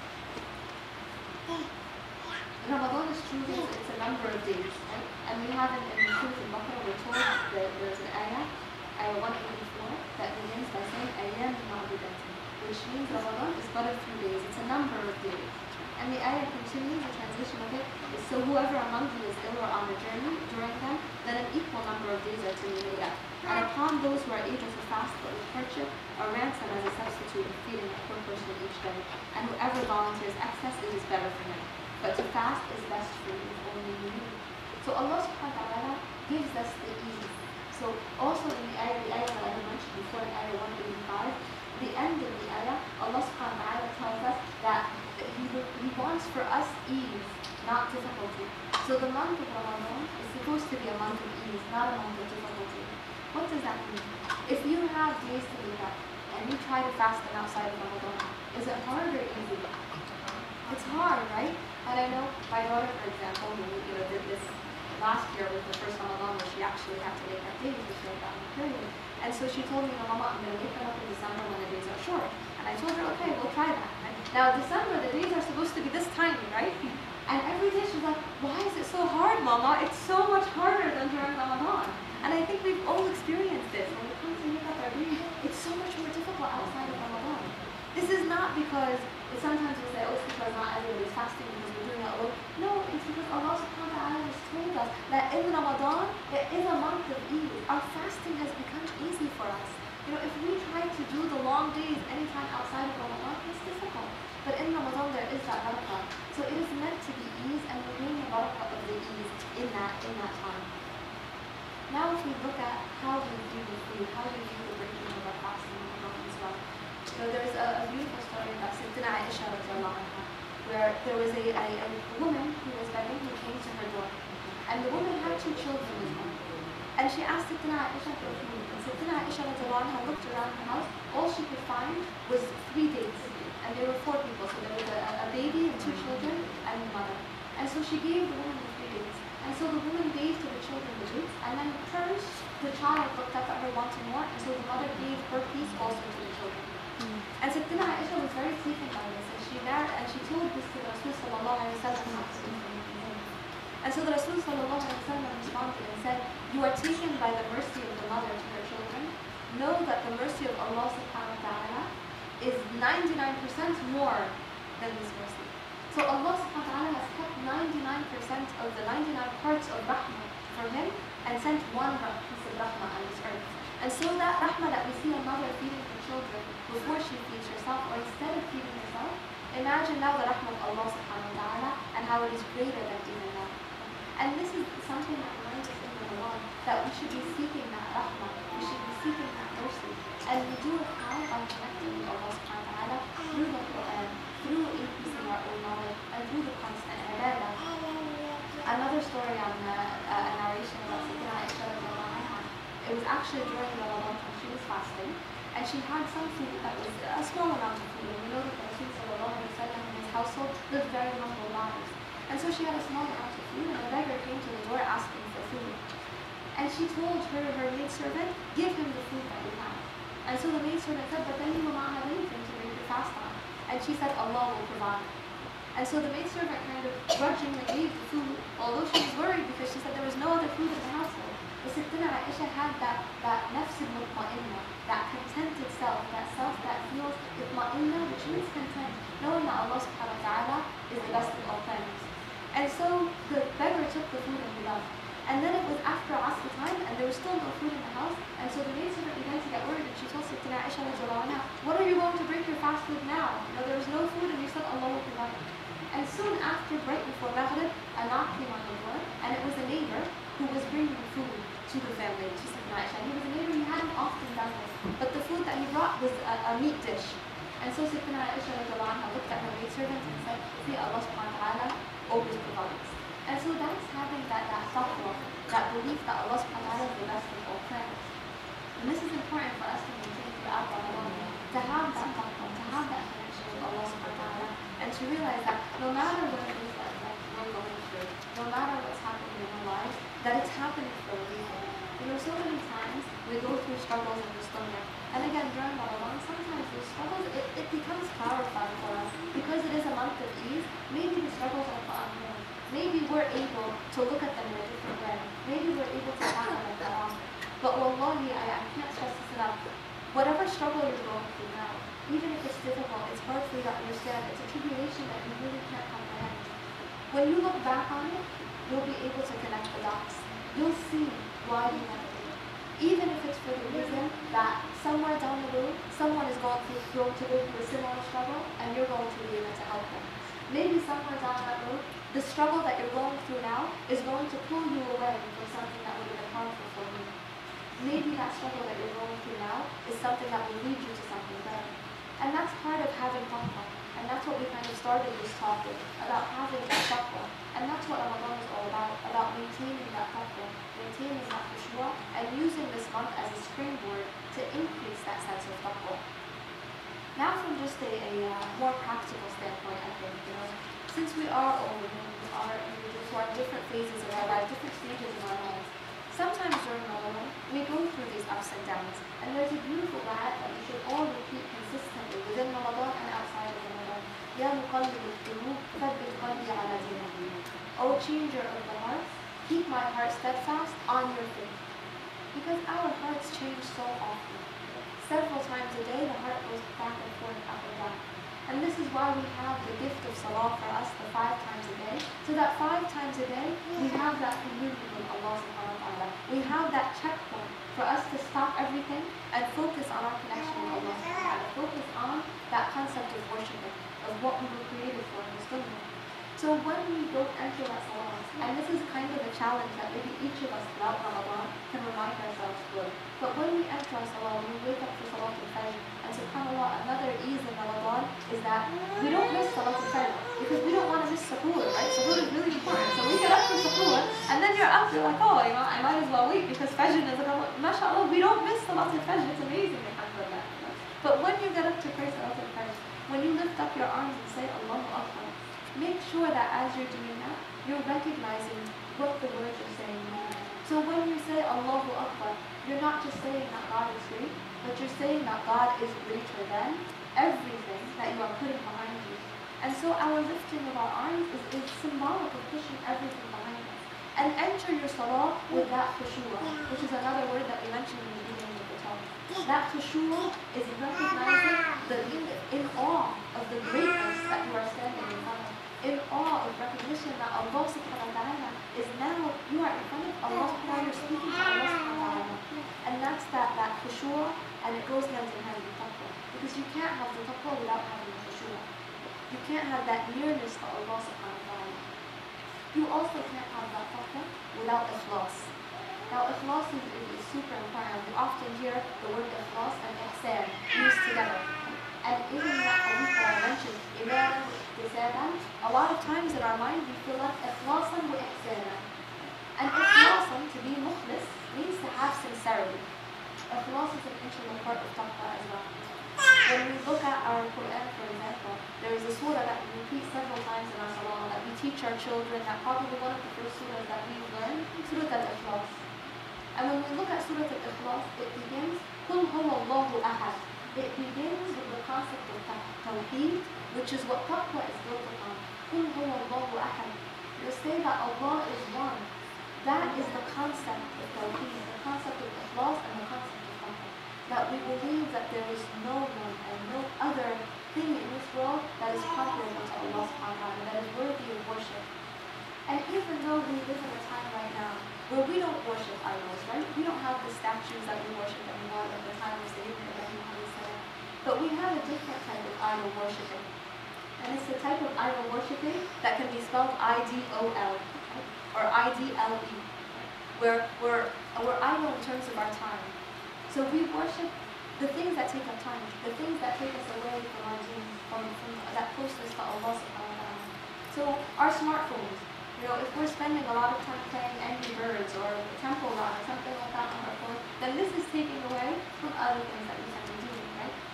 [SPEAKER 1] Ramadan is truly, it's a number of days, right? And we have in, in Surah Al-Baqarah, we're told that there's an ayah, ayah one eighty-four, that begins by saying, Ayyam ma'dudatin, which means Ramadan is but a few days, it's a number of days. And the ayah continues, the translation of it is, so whoever among you is ill or on a journey during them, then an equal number of days are to be made up. And upon those who are able to fast but with hardship, a ransom as a substitute of feeding a poor person each day. And whoever volunteers excess, it is better for him. But to fast is best for you if only you need. So Allah subhanahu wa ta'ala gives us the ease. So also in the ayah, the ayah that I mentioned before, in ayah one eighty-five, the end of the ayah, Allah subhanahu wa ta'ala tells us that he, he wants for us ease, not difficulty. So the month of Ramadan is supposed to be a month of ease, not a month of difficulty. What does that mean? If you have days to wake up and you try to fast them outside of Ramadan, is it hard or easy? It's hard, right? And I know my daughter, for example, who you know, did this last year with the first Ramadan where she actually had to make up days which were down the period. And so she told me, no, Mama, I'm going to make them up in December when the days are short. And I told her, okay, we'll try that. Right? Now, December, the days are supposed to be this tiny, right? And every day she's like, why is it so hard, Mama? It's so much harder than during Ramadan. And I think we've all experienced this. When it comes to make up our days, it's so much more difficult outside of Ramadan. This is not because, sometimes we say, oh, it's because not everybody's fasting because we're doing it alone. No, it's because Allah subhanahu wa ta'ala has told us that in Ramadan, it is a month of ease. Our fasting has become easy for us. You know, if we try to do the long days anytime outside of Ramadan, it's difficult. But in Ramadan, there is that barakah. So it is meant to be ease, and we're doing the barakah of the ease in that, in that time. Now if we look at how we view the food, how we view the breaking of our fasting in Ramadan as well. So there's a, a beautiful story about Sayyidina Aisha radiallahu anha, where there was a, a, a woman who was begging who came to her door. And the woman had two children with her. And she asked Sayyidina Aisha for food. And Sayyidina Aisha radiallahu anha looked around the house. All she could find was three dates. And there were four people. So there was a, a baby and two children and the mother. And so she gave the woman the three dates. And so the woman gave to the children the dates. And then first, the child looked up at her wanting more. And so the mother gave her piece also to the children. And Sayyidina Aisha was very taken by this, and she narrowed, and she told this to the Rasul sallallahu alayhi wa sallam. And so the Rasul sallallahu alayhi wa sallam responded and said, you are taken by the mercy of the mother to her children. Know that the mercy of Allah subhanahu wa ta'ala is ninety-nine percent more than this mercy. So Allah subhanahu wa ta'ala has kept ninety-nine percent of the ninety-nine parts of rahmah for him and sent one piece of rahmah on this earth. And so that rahmah that we see a mother feeding her children before she feeds herself, or instead of feeding herself, imagine now the rahmah of Allah subhanahu wa ta'ala and how it is greater than even that. And this is something that reminds us in Ramadan that we should be seeking that rahmah, we should be seeking that mercy. And we do it how? By connecting with Allah subhanahu wa ta'ala through the Quran, through increasing our own knowledge, and through the constant ibadah. Another story on uh, uh, a narration about Sayyidina Aisha radiallahu anha. It was actually during Ramadan when she was fasting, and she had some food that was a small amount of food. And we know that the Rasul sallallahu alayhi wa sallam in his household lived very humble lives. And so she had a small amount of food, and a beggar came to the door asking for food. And she told her, her maidservant, give him the food that we have. And so the maidservant said, but then you will not have anything to break your fast on. And she said, Allah will provide. And so the maidservant kind of grudgingly gave the food, although she was worried because she said there was no other food in the household. But Sayyidina Aisha had that, that nafs al-mutma'inna, that contented self, that self that feels mutma'inna, which means content, knowing that Allah subhanahu wa ta'ala is the best of all things. And so the beggar took the food and he left. And then it was after Asr time, and there was still no food in the house, and so the maidservant began to get worried, and she told Sayyidina Aisha radiallahu anha, what are you going to break your fast with now? You know, there was no food, and you said Allah will provide. And soon after, right before Maghrib, a knock came on the door, and it was a neighbor who was bringing food to the family, to Sayyidina Aisha. And he was a neighbor, he hadn't often done this, but the food that he brought was a, a meat dish. And so Sayyidina Aisha radiallahu anha looked at her maidservant and said, see, Allah subhanahu wa ta'ala always provides. And so that's having that, that taqwa, that belief that Allah subhanahu wa ta'ala is the best of all things. And this is important for us to maintain throughout Ramadan, to have that taqwa, to have that connection with Allah subhanahu wa ta'ala, and to realize that no matter what it is that like, we're going through, no matter what's happening in our lives, that it's happening for a reason. You know, so many times we go through struggles in this dunya. And again, during Ramadan, sometimes those struggles, it, it becomes clarified for us. Because it is a month of ease, maybe the struggles are for unknown. Maybe we're able to look at them in a different way. Maybe we're able to tackle them head-on. But wallahi, I, I can't stress this enough. Whatever struggle you're going through now, even if it's difficult, it's hard for you to understand, it's a tribulation that you really can't comprehend. When you look back on it, you'll be able to connect the dots. You'll see why you went through it. Even if it's for the reason that somewhere down the road, someone is going to, going to go through a similar struggle, and you're going to be able to help them. Maybe somewhere down that road, the struggle that you're going through now is going to pull you away from something that would have been harmful for you. Maybe that struggle that you're going through now is something that will lead you to something better. And that's part of having taqwa. And that's what we kind of started this talk with, about having that taqwa. And that's what Ramadan is all about, about maintaining that taqwa, maintaining that khushu', and using this month as a springboard to increase that sense of taqwa. Now from just a, a uh, more practical standpoint, I think, you know, since we are old and we are individuals who are in different phases of our life, different stages of our lives, sometimes during Ramadan, we go through these ups and downs, and there's a beautiful ayat that we should all repeat consistently within Ramadan and outside of Ramadan. Ya muqallib al-qulub, thabbit qalbi ala dinik. O changer of the hearts, keep my heart steadfast on your faith. Because our hearts change so often. Several times a day, the heart goes back and forth, up and down. And this is why we have the gift of salah for us, the five times a day, so that five times a day, we have that communion with Allah subhanahu wa ta'ala. We have that checkpoint for us to stop everything and focus on our connection with Allah subhanahu wa ta'ala, focus on that concept of worshiping, of what we were created for in this dunya. So when we don't enter that salah, and this is kind of a challenge that maybe each of us throughout Ramadan can remind ourselves with, but when we enter our salah, when we wake up for salah al-fajr, and subhanAllah, another ease in Ramadan is that we don't miss salah al-fajr, because we don't want to miss suhoor, right? Suhoor is really important. So we get up for suhoor, and then you're up, you're like, oh, you know, I might as well wait, because fajr is like, mashallah, we don't miss salah al-fajr, it's amazing, alhamdulillah. But when you get up to pray salah al-fajr, when you lift up your arms and say, Allahu Akbar, make sure that as you're doing that, you're recognizing what the words are saying. So when you say Allahu Akbar, you're not just saying that God is great, but you're saying that God is greater than everything that you are putting behind you. And so our lifting of our arms is, is symbolic of pushing everything behind us. And enter your salah with that khushu', which is another word that we mentioned in the beginning of the talk. That khushu' is recognizing the in awe of the greatness that you are standing in front of. In awe of recognition that Allah subhanahu wa ta'ala is now, you are in front of Allah subhanahu wa ta'ala, you're speaking to Allah subhanahu wa ta'ala. And that's that, that khushu', and it goes hand in hand with taqwa. Because you can't have the taqwa without having the khushu'. You can't have that nearness to Allah subhanahu wa ta'ala. You also can't have that taqwa without ikhlas. Now ikhlas is, is, is super important. We often hear the word ikhlas and ihsan used together. And even that hadith that I mentioned, Iman, Risalah, a lot of times in our mind we feel like ikhlasan wa ihsanan. And ikhlasan, to be mukhlis, means to have sincerity. Ikhlas is an integral part of taqwa as well. When we look at our Quran, for example, there is a surah that we repeat several times in our salah, that we teach our children, that probably one of the first surahs that we learn, Surah Al-Ikhlas. And when we look at Surah Al-Ikhlas, it begins, Qul huwa Allahu ahad. It begins with the concept of tawheed, which is what taqwa is built upon. Qul huwa Allahu ahad. You say that Allah is one. That is the concept of tawheed, the concept of ikhlas and the concept of taqwa. That we believe that there is no one and no other thing in this world that is comparable to Allah subhanahu wa ta'ala, that is worthy of worship. And even though we live in a time right now where we don't worship idols, right? We don't have the statues that we worship anymore at the time of Sayyidina Ibrahim. But we have a different type of idol worshipping. And it's the type of idol worshipping that can be spelled I D O L, right? Or I D L E, where we're, we're idle in terms of our time. So we worship the things that take up time, the things that take us away from our dreams, from, from that closeness to Allah subhanahu wa ta'ala. So our smartphones, you know, if we're spending a lot of time playing Angry Birds or Temple Run or something like that on our phone, then this is taking away from other things that we can be doing, right?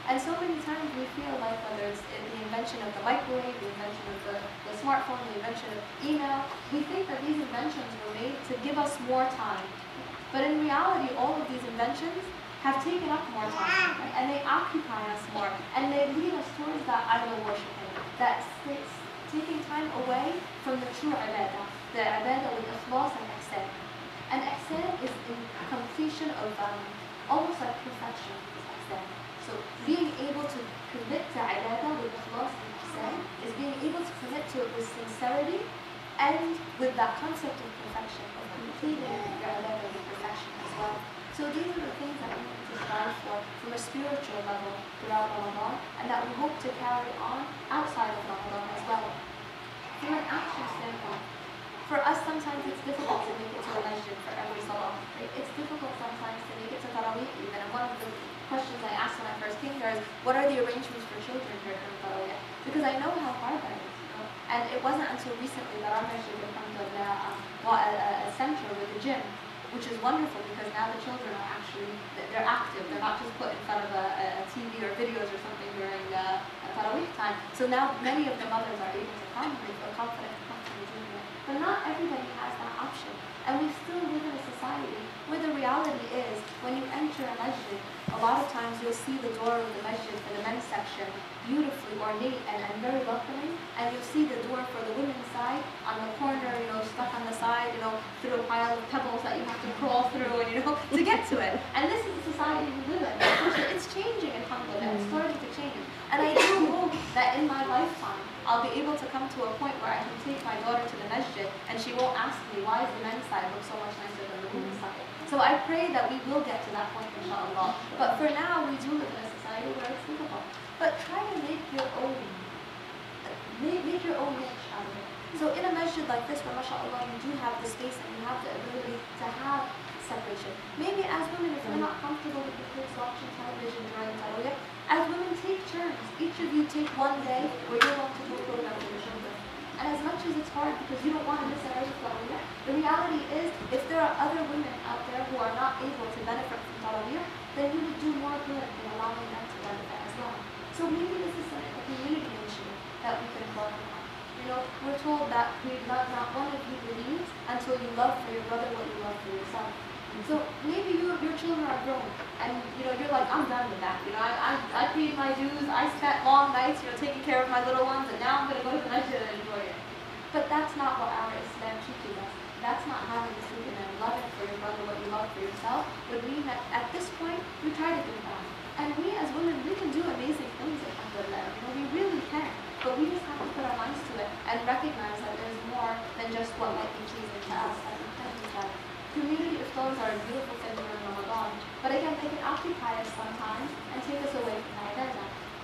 [SPEAKER 1] And so many times we feel like whether it's the invention of the microwave, the invention of the, the smartphone, the invention of email, we think that these inventions were made to give us more time. But in reality, all of these inventions have taken up more time, right? And they occupy us more, and they lead us towards that idol worshiping, that it's taking time away from the true ibadah, the ibadah with ikhlas and ihsan. And ihsan is in completion of um, almost like perfection, is ihsan. So being able to commit to ibadah with ikhlas and ihsan is being able to commit to it with sincerity and with that concept of perfection, of completing your ibadah with perfection as well. So these are the things that we need to strive for from a spiritual level throughout Ramadan, and that we hope to carry on outside of Ramadan as well. From an action standpoint, for us sometimes it's difficult to make it to a masjid for every salah. Right? It's difficult sometimes to make it to Tarawih even, and one of the questions I asked when I first came here is, what are the arrangements for children here in Tarawih? Because I know how hard that is. You know? And it wasn't until recently that our masjid became a, a, a center with a gym, which is wonderful because now the children are actually, they're active. They're not just put in front of a, a T V or videos or something during uh, a Tarawih time. So now many of the mothers are able to come and feel confident and comfortable doing it. But not everybody has that option. And we still live in a society where the reality is, when you enter a masjid, a lot of times you'll see the door of the masjid for the men's section beautifully ornate and, and very welcoming, and you'll see the door for the women's side on the corner, you know, stuck on the side, you know, through a pile of pebbles that you have to crawl through, and you know, to get to it. And this is the society we live in. It's changing, alhamdulillah, it's starting to change. And I do hope that in my lifetime, I'll be able to come to a point where I can take my daughter to the masjid, and she won't ask me, why does the men's side look so much nicer than the women's side? So I pray that we will get to that point, inshallah. But for now, we do live in a society where it's difficult. But try to make your own, make, make your own niche out of it. So in a masjid like this, where mashallah, you do have the space and you have the ability to have separation. Maybe as women, if you're not comfortable with the kids watching television during Tarawih, as women, take turns. Each of you take one day where you're going to do a program for your children. And as much as it's hard because you don't want to miss out on Tarawih, the reality is, if there are other women out there who are not able to benefit from Tarawih, then you would do more good in allowing them to benefit as well. So maybe this is a, a community initiative that we can work on. You know, we're told that we love not one of you believes until you love for your brother what you love for yourself. So maybe you, your children are grown, and you know you're like, I'm done with that. You know, I, I, I paid my dues. I spent long nights, you know, taking care of my little ones, and now I'm going to go to the masjid and enjoy it. But that's not what our Islam teaches us. That's not having the sleep and loving for your brother what you love for yourself. Would mean that at this point we try to do that. And we as women, we can do amazing things, alhamdulillah. You know, we really can. But we just have to put our minds to it and recognize that there's more than just what might be pleasing to us. That we can do that. Community iftars are a beautiful thing during Ramadan, but again, they can occupy us sometimes and take us away from our ibadah.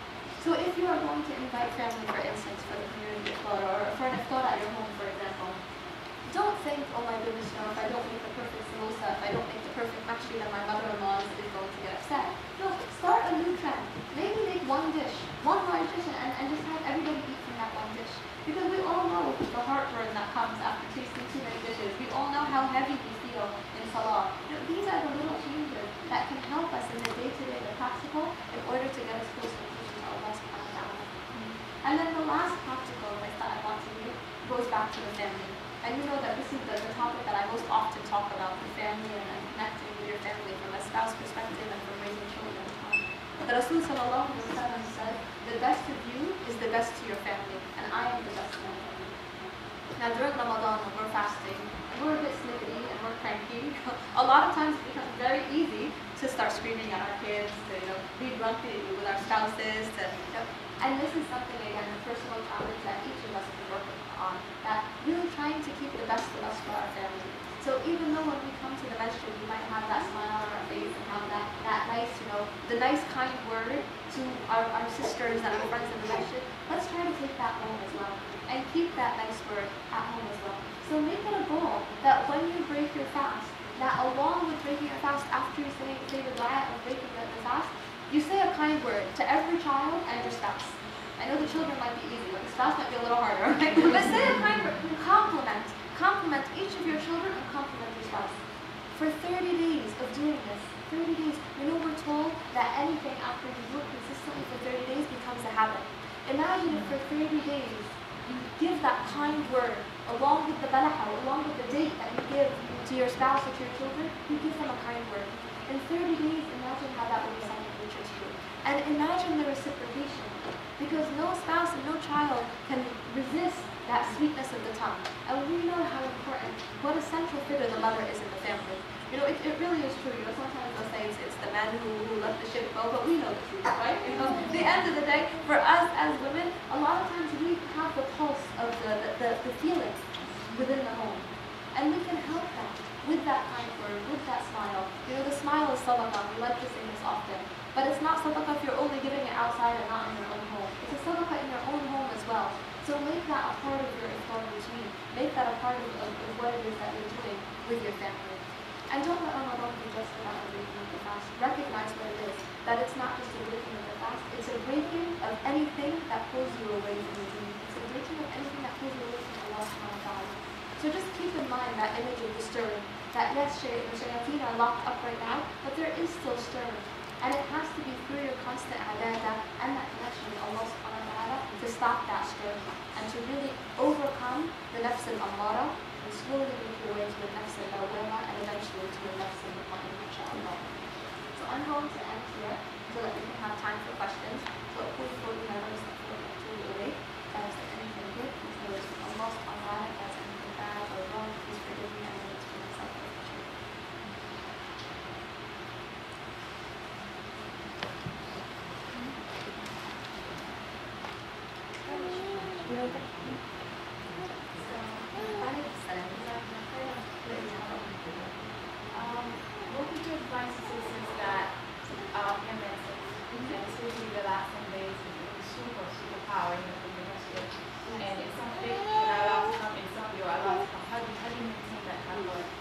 [SPEAKER 1] So if you are going to invite family, for instance, for the community iftar, or for an iftar at your home, for example, don't think, oh my goodness, you know, if I don't make the perfect samosa, if I don't make the perfect mashri, then my mother-in-law is, is going to get upset. No, start a new trend. Maybe make one dish, one large dish, and, and just have everybody eat from that one dish. Because we all know the heartburn that comes after tasting too many dishes. We all know how heavy we feel in salah. You know, these are the little changes that can help us in the day-to-day, the practical, in order to get us closer to Allah subhanahu wa ta'ala. And then the last practical advice that I want to give goes back to the family. And you know that this is the, the topic that I most often talk about, the family and, and connecting with your family from a spouse perspective and from raising children. The Rasul sallallahu alaihi wasallam said, the best of you is the best to your family, and I am the best to my family. Now during Ramadan, when we're fasting, and we're a bit snippety and we're cranky, a lot of times it becomes very easy to start screaming at our kids, to you know, be grumpy with our spouses, to, you know, and this is something, again, a personal challenge that each of us can work on, that really trying to keep the best of us for our family. So even though when we come to the masjid, we might have that smile on our face and have that, that nice, you know, the nice kind word to our, our sisters and our friends in the masjid, let's try to take that home as well. And keep that nice word at home as well. So make it a goal that when you break your fast, that along with breaking your fast, after you say, say the dua of breaking the, the fast, you say a kind word to every child and your spouse. I know the children might be easy, but the spouse might be a little harder, right? But say a kind word, compliment. Compliment each of your children and compliment your spouse. For thirty days of doing this, thirty days. You know, we're told that anything after you do it consistently for thirty days becomes a habit. Imagine if for thirty days you give that kind word along with the balaha, along with the date that you give to your spouse or to your children, you give them a kind word. In thirty days, imagine how that will be second nature to you. And imagine the reciprocation, because no spouse and no child can resist that sweetness of the tongue. And we know how important, what a central figure the mother is in the family. You know, it, it really is true. You know, sometimes they'll say it's, it's the man who, who let the ship go, but we know the truth, right? You know, at the end of the day, for us as women, a lot of times we have the pulse of the, the, the, the feeling within the home. And we can help that with that kind word, with that smile. You know, the smile is sadaqah. We like to say this often. But it's not sadaqah if you're only giving it outside and not in your own home. It's a sadaqah in your own home as well. So make that a part of your iftar routine. Make that a part of, of, of what it is that you're doing with your family. And don't let Ramadan be just about a breaking of the fast. Recognize what it is, that it's not just a breaking of the fast, it's a breaking of anything that pulls you away from the deen. It's a breaking of anything that pulls you away from Allah subhanahu wa ta'ala. So just keep in mind that image of the stirring, that yes, the shayateen are locked up right now, but there is still stirring. And it has to be through your constant ibadah and that connection with Allah subhanahu wa ta'ala to stop that stirring and to really overcome the nafs al-ammara and slowly make your way to the nafs al-lawwama and eventually to the nafs al-mutma'inna, inshallah. So I'm going to end here so that we can have time for questions. So please hold your memories too late. If there's anything good, please know it's from Allah subhanahu wa ta'ala. If there's anything bad or wrong, please forgive me and it's for myself.
[SPEAKER 2] Um, what would your advice to citizens that um, you mentioned, and especially the last ten days is super, super power in the university, and it's something you're not allowed to come, and some you're allowed to come. How do, how do you maintain that kind of work?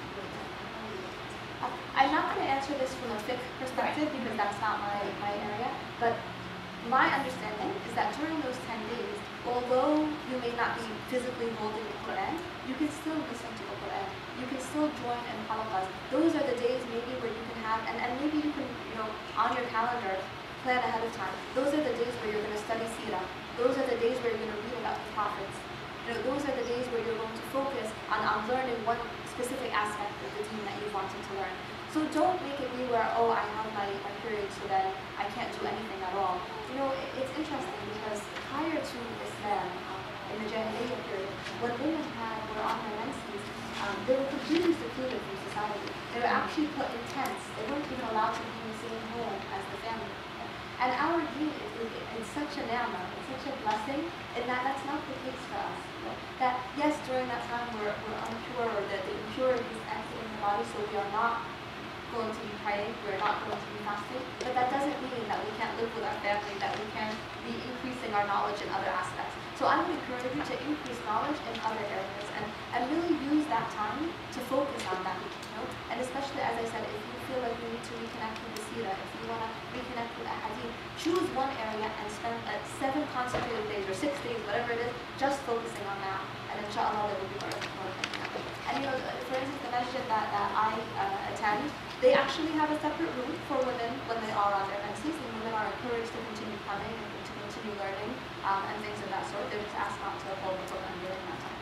[SPEAKER 1] I'm not going to answer this from a fiqh perspective because that's not my, my area, but my understanding is that during those ten days, although you may not be physically holding the Quran, you can still listen to the Quran. You can still join in halaqas. Those are the days maybe where you can have, and, and maybe you can, you know, on your calendar, plan ahead of time. Those are the days where you're going to study seerah. Those are the days where you're going to read about the prophets. You know, those are the days where you're going to focus on, on learning one specific aspect of the deen that you wanted to learn. So don't make it be where, oh, I have my, my period, so then I can't do anything at all. You know, it, it's interesting because prior to Islam, um, in the Jahiliyyah period, when women had, were on their menses, um, they were completely secluded from society. They were actually put in tents. They weren't even allowed to be in the same home as the family. And our deen is, is, is such a ni'mah, it's such a blessing, and that that's not the case for us. You know? That yes, during that time we're, we're impure, or that the impurities exiting the body, so we are not going to be praying, we're not going to be fasting, but that doesn't mean that we can't live with our family, that we can't be increasing our knowledge in other aspects. So I would encourage you to increase knowledge in other areas and, and really use that time to focus on that. You know? And especially, as I said, if you feel like you need to reconnect with the seerah, if you want to reconnect with a hadith, choose one area and spend uh, seven concentrated days or six days, whatever it is, just focusing on that. And inshallah, there will be more. And you know, for instance, the masjid that, that I uh, attend, they actually have a separate room for women when they are on their menses, and women are encouraged to continue coming and to continue learning um, and things of that sort. They're just asked not to hold the Quran during that time.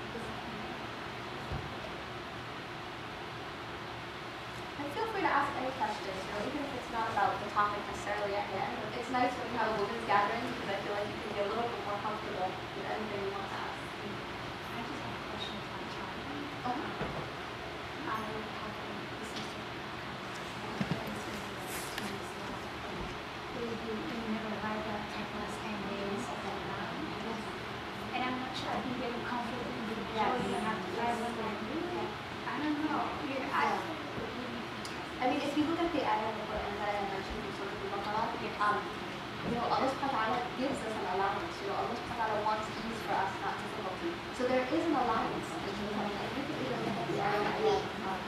[SPEAKER 1] And feel free to ask any questions, you know, even if it's not about the topic necessarily at hand. It's nice when you have a women's gathering because I feel like you can get a little bit more comfortable with anything you want to ask.
[SPEAKER 3] I just have a question on traveling.
[SPEAKER 1] Uh-huh.
[SPEAKER 3] I have a sister who who never arrived at ten plus ten days of that time. And I'm not sure I think they were comfortable with the
[SPEAKER 1] Yes.
[SPEAKER 3] you have to travel and I don't know. Yeah, I,
[SPEAKER 1] I mean, if you look at the ayah of the Quran that I mentioned in Surah Al-Baqarah, um, you know, Allah subhanahu wa ta'ala gives us an allowance. You know, Allah subhanahu wa ta'ala wants ease for us, not difficulty. So there is an allowance in the Quran. And you can even look at the ayah. Um,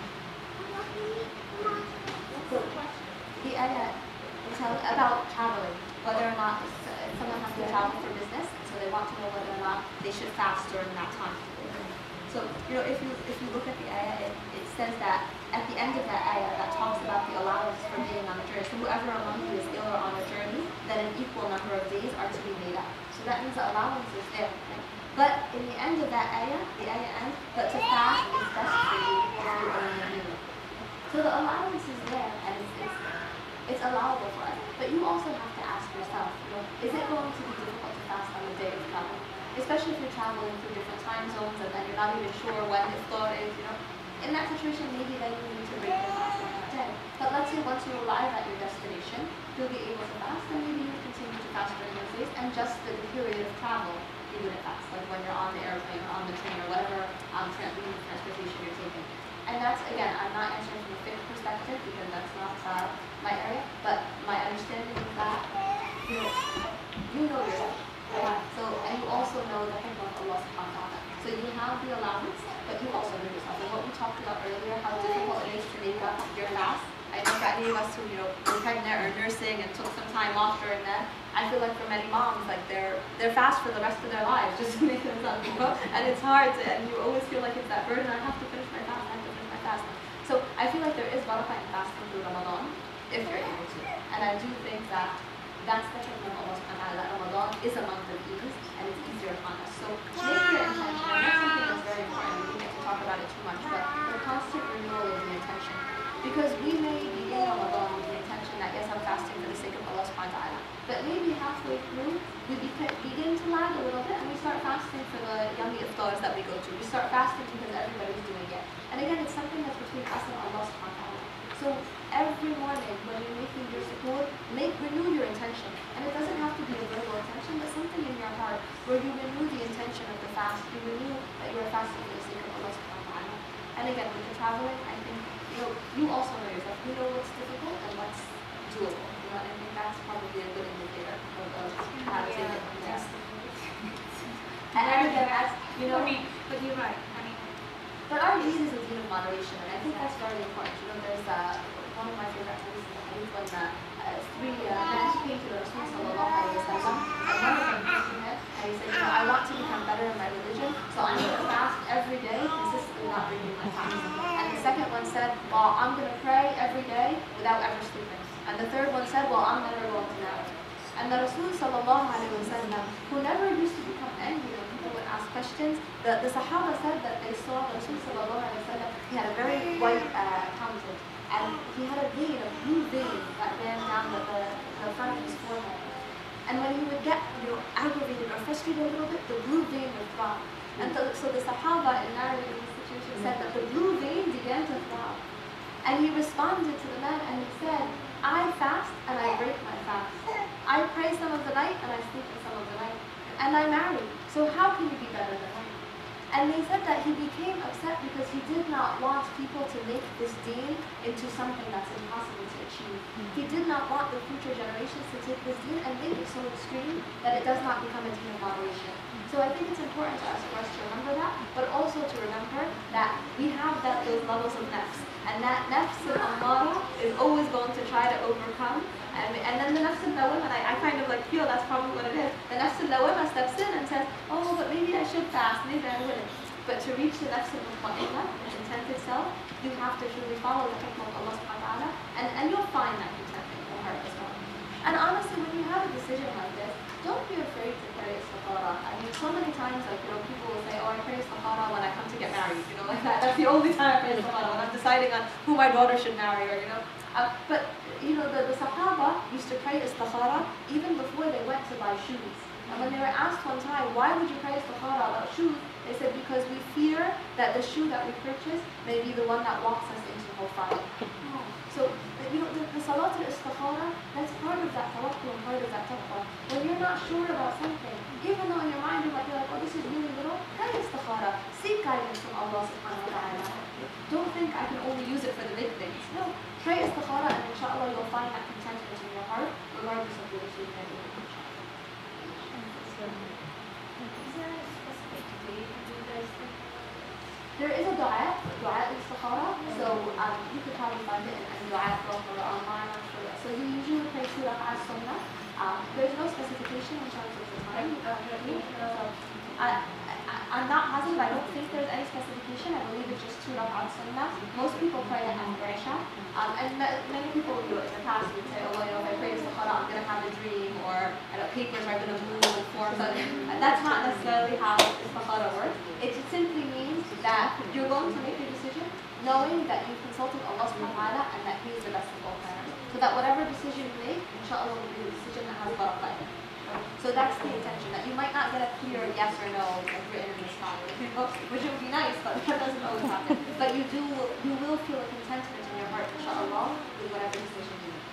[SPEAKER 1] so, the ayah tells about traveling, whether or not someone has to travel for business, so they want to know whether or not they should fast during that time. So, you know, if you if you look at the ayah, it, it says that at the end of that ayah that talks about the allowance for being on a journey. So whoever among you is ill or on a journey, then an equal number of days are to be made up. So that means the allowance is there. Right? But in the end of that ayah, the ayah ends, but to fast is best for you if you are in the mood. So the allowance is there, and it's, it's, it's allowable for us. But you also have to ask yourself, you know, is it going to be difficult to fast on the day of travel? Especially if you're traveling through different time zones and then you're not even sure when iftar is, you know. In that situation, maybe then you need to break your fast on that day. But let's say once you arrive at your destination, you'll be able to fast, and maybe you continue to fast during those days, and just the period of travel, you wouldn't fast, like when you're on the airplane or on the train or whatever um, transportation you're taking. And that's, again, I'm not answering from a fiqh perspective because that's not uh, my area, but my understanding is that, you know, you know yourself, right? So, and you also know the hikmah of Allah subhanahu wa ta'ala. So you have the allowance, but you also know yourself. And what we talked about earlier, how difficult it is to make up your fast. I know for any of us who, you know, were pregnant or nursing and took some time off during that, I feel like for many moms, like they're they're fast for the rest of their lives just to make themselves, you know, and it's hard to, and you always feel like it's that burden. I have to finish my fast. I have to finish my fast. So I feel like there is barakah in fasting through Ramadan if you're able to, and I do think that that's the hikmah of Allah subhanahu wa ta'ala, that Ramadan is a month of ease and it's easier upon us. So make your intention, and that's something that's very important. We don't get to talk about it too much, but the constant renewal of the intention. Because we may begin Ramadan with the intention that yes, I'm fasting for the sake of Allah subhanahu wa ta'ala. But maybe halfway through, we begin to lag a little bit and we start fasting for the yummy iftars that we go to. We start fasting because everybody's doing it. And again, it's something that's between us and Allah subhanahu wa ta'ala. So every morning when you're making your suhoor, make renew your intention. And it doesn't have to be a verbal intention, but something in your heart where you renew the intention of the fast. You renew that you are fasting for the sake of Allah subhanahu wa ta'ala. And again, when you're traveling, I think you know, you also know yourself. You know what's difficult and what's doable. You know, and I think that's probably a good indicator of, of how to take it from there. And again, that's, you know,
[SPEAKER 3] I mean, but you're right. I mean,
[SPEAKER 1] but our deen is a deen of moderation, and I think that's very important. You know, there's uh, one of my favorite hadiths is the hadith when uh, uh, three uh, men came to the Rasul sallallahu alayhi wa sallam, and one of them came to him, and he said, you know, I want to become better in my religion, so I'm going to fast every day, consistently not breaking my fast. And the second one said, well, I'm going to pray every day without ever sleeping. And the third one said, well, I'm never going to marry. And the Rasul sallallahu alayhi wa sallam, who never used to become angry when people would ask questions, the, the Sahaba said that they saw the Rasul sallallahu alayhi wa sallam, he had a very white uh, countenance, and he had a vein, a blue vein that ran down the, the, the front of his forehead. And when he would get, you know, aggravated or frustrated a little bit, the blue vein would throb. And so, so the Sahaba in narrating this situation said that the blue vein began to throb. And he responded to the man and he said, I fast and I break my fast. I pray some of the night and I sleep in some of the night. And I marry. So how can you be better than him? And they said that he became upset because he did not want people to make this deen into something that's impossible to achieve. He did not want the future generations to take this deen and make it so extreme that it does not become a deen of moderation. So I think it's important to us for us to remember that, but also to remember that we have that those levels of nafs. And that nafs al-ammara is always going to try to overcome. And, and then the nafs al-lawwama, I, I kind of like feel that's probably what it is. The nafs al-lawwama steps in and says, oh, but maybe I should fast, maybe I wouldn't. But to reach the nafs al-mutma'inna, the content itself, you have to truly follow the hikmah of Allah subhanahu wa ta'ala, and, and you'll find that content in your heart as well. And honestly, when you have a decision like this, don't be afraid to pray istikhara. I mean, so many times, like, you know, people will say, oh, I pray istikhara when I come to get married, you know, like that. That's the only time I pray istikhara, when I'm deciding on who my daughter should marry, or, you know. Uh, but, you know, the, the Sahaba used to pray istikhara even before they went to buy shoes. And when they were asked one time, why would you pray istikhara about shoes? They said, because we fear that the shoe that we purchase may be the one that walks us into hellfire. So, you know, the, the salat al-istikhara, that's part of that tawakkul and part of that taqwa. When you're not sure about something, even though in your mind you might be like, oh, this is really little, pray istikhara. Seek guidance from Allah subhanahu wa ta'ala. Don't think I can only use it for the big things. No, pray istikhara and inshallah you'll find that contentment in your heart, regardless of the issue you're in. There is a dua, dua al-istikhara, so um, you could probably find it in, in dua al-Bachelor online, I'm sure. So you usually pray surah as-sunnah. Um, there's no specification in terms of the time. Uh, so, I, I, I'm not positive. I don't think there's any specification. I believe it's just two rak'at sunnah. Most people pray it after Isha. Um, and ma- many people, you know, in the past would say, oh, well, you know, if I pray this Istikhara, I'm going to have a dream, or I know, papers are going to move and form. So that's not necessarily how Istikhara works. It just simply means that you're going to make your decision knowing that you've consulted Allah subhanahu wa ta'ala and that He is the best of all parents. So that whatever decision you make, inshallah, will be the decision that has barakah in it. So that's the intention, that you might not get a clear yes or no like written in the sky, which would be nice, but that doesn't always happen. But you do, you will feel a contentment in your heart, inshallah, with whatever decision you make.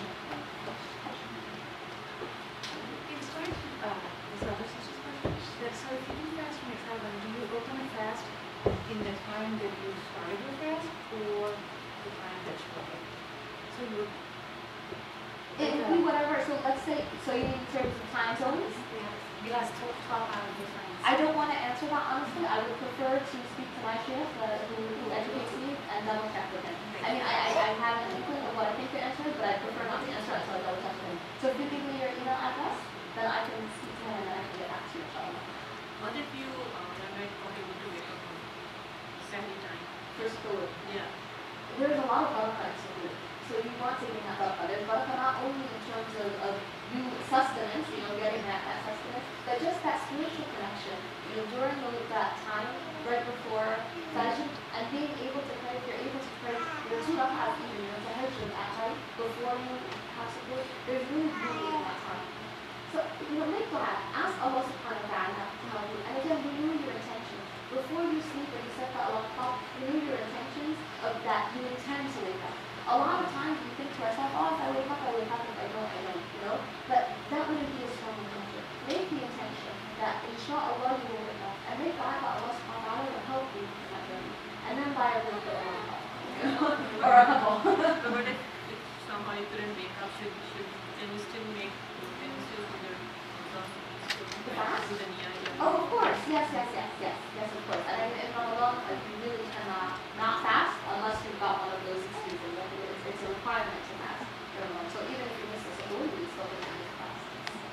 [SPEAKER 4] It's going to, uh, this other sister's question, that so if you do fast when you're traveling, do you open a fast in the time that you started your fast, or the time that you okay? So you would
[SPEAKER 1] It would be whatever, so let's say, so you mean in terms of time zones?
[SPEAKER 3] Yes, twelve hour difference.
[SPEAKER 1] I don't want to answer that honestly. I would prefer to speak to my chef uh, who, who educates me and double check with him. I mean, I, I, I have an inkling of what I think the answer is, but I prefer not to answer until I double check with him. So if you give me your email address, then I can speak to him and then I can get back to you, inshallah.
[SPEAKER 5] What if you uh, are not able to wake up on Saturday time?
[SPEAKER 1] First food.
[SPEAKER 5] Yeah.
[SPEAKER 1] There's a lot of barakah in food. So you want to gain that barakah. There's barakah not only in terms of, of you sustenance, you know, getting that, that sustenance, but just that spiritual connection, you know, during the, that time, right before Fajr, and being able to pray, if you're able to pray, you know, two rak'ahs even, you know, tahajjud at night, before you have support, there's really beauty in that time. So, you know, make dua, ask Allah subhanahu wa ta'ala to help you, and again, renew your intention. Before you sleep, when you set that Allah call, renew your intentions of that you intend to wake up. A lot of times we think to ourselves, oh, if I wake up, I wake up, if I don't, I don't, you know? But that wouldn't be a strong intention. Make the intention that inshallah you will wake up, and make dua that Allah subhanahu wa ta'ala will help you in that journey. And then buy a little bit of alcohol, you know? Or a couple.
[SPEAKER 5] But what if, if somehow you couldn't wake up, should, should, can you still make, can you still do the
[SPEAKER 1] The fast?
[SPEAKER 5] the niyah?
[SPEAKER 1] Oh, of course. Yes, yes, yes, yes. Yes, of course. And in, in Ramadan, like, you really cannot not fast unless you've got one of those excuses. Like, it's, it's a requirement to fast in Ramadan. So even if you miss a suhoor, you still have to fast.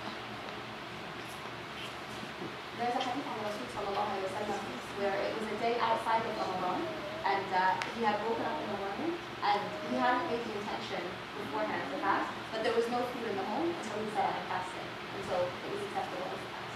[SPEAKER 1] There's a hadith on Rasul sallallahu alayhi wa sallam where it was a day outside of Ramadan, and uh, he had woken up in the morning, and he hadn't made the intention beforehand to fast, but there was no food in the home, and so he said, I'm fasting. And so it was acceptable to fast.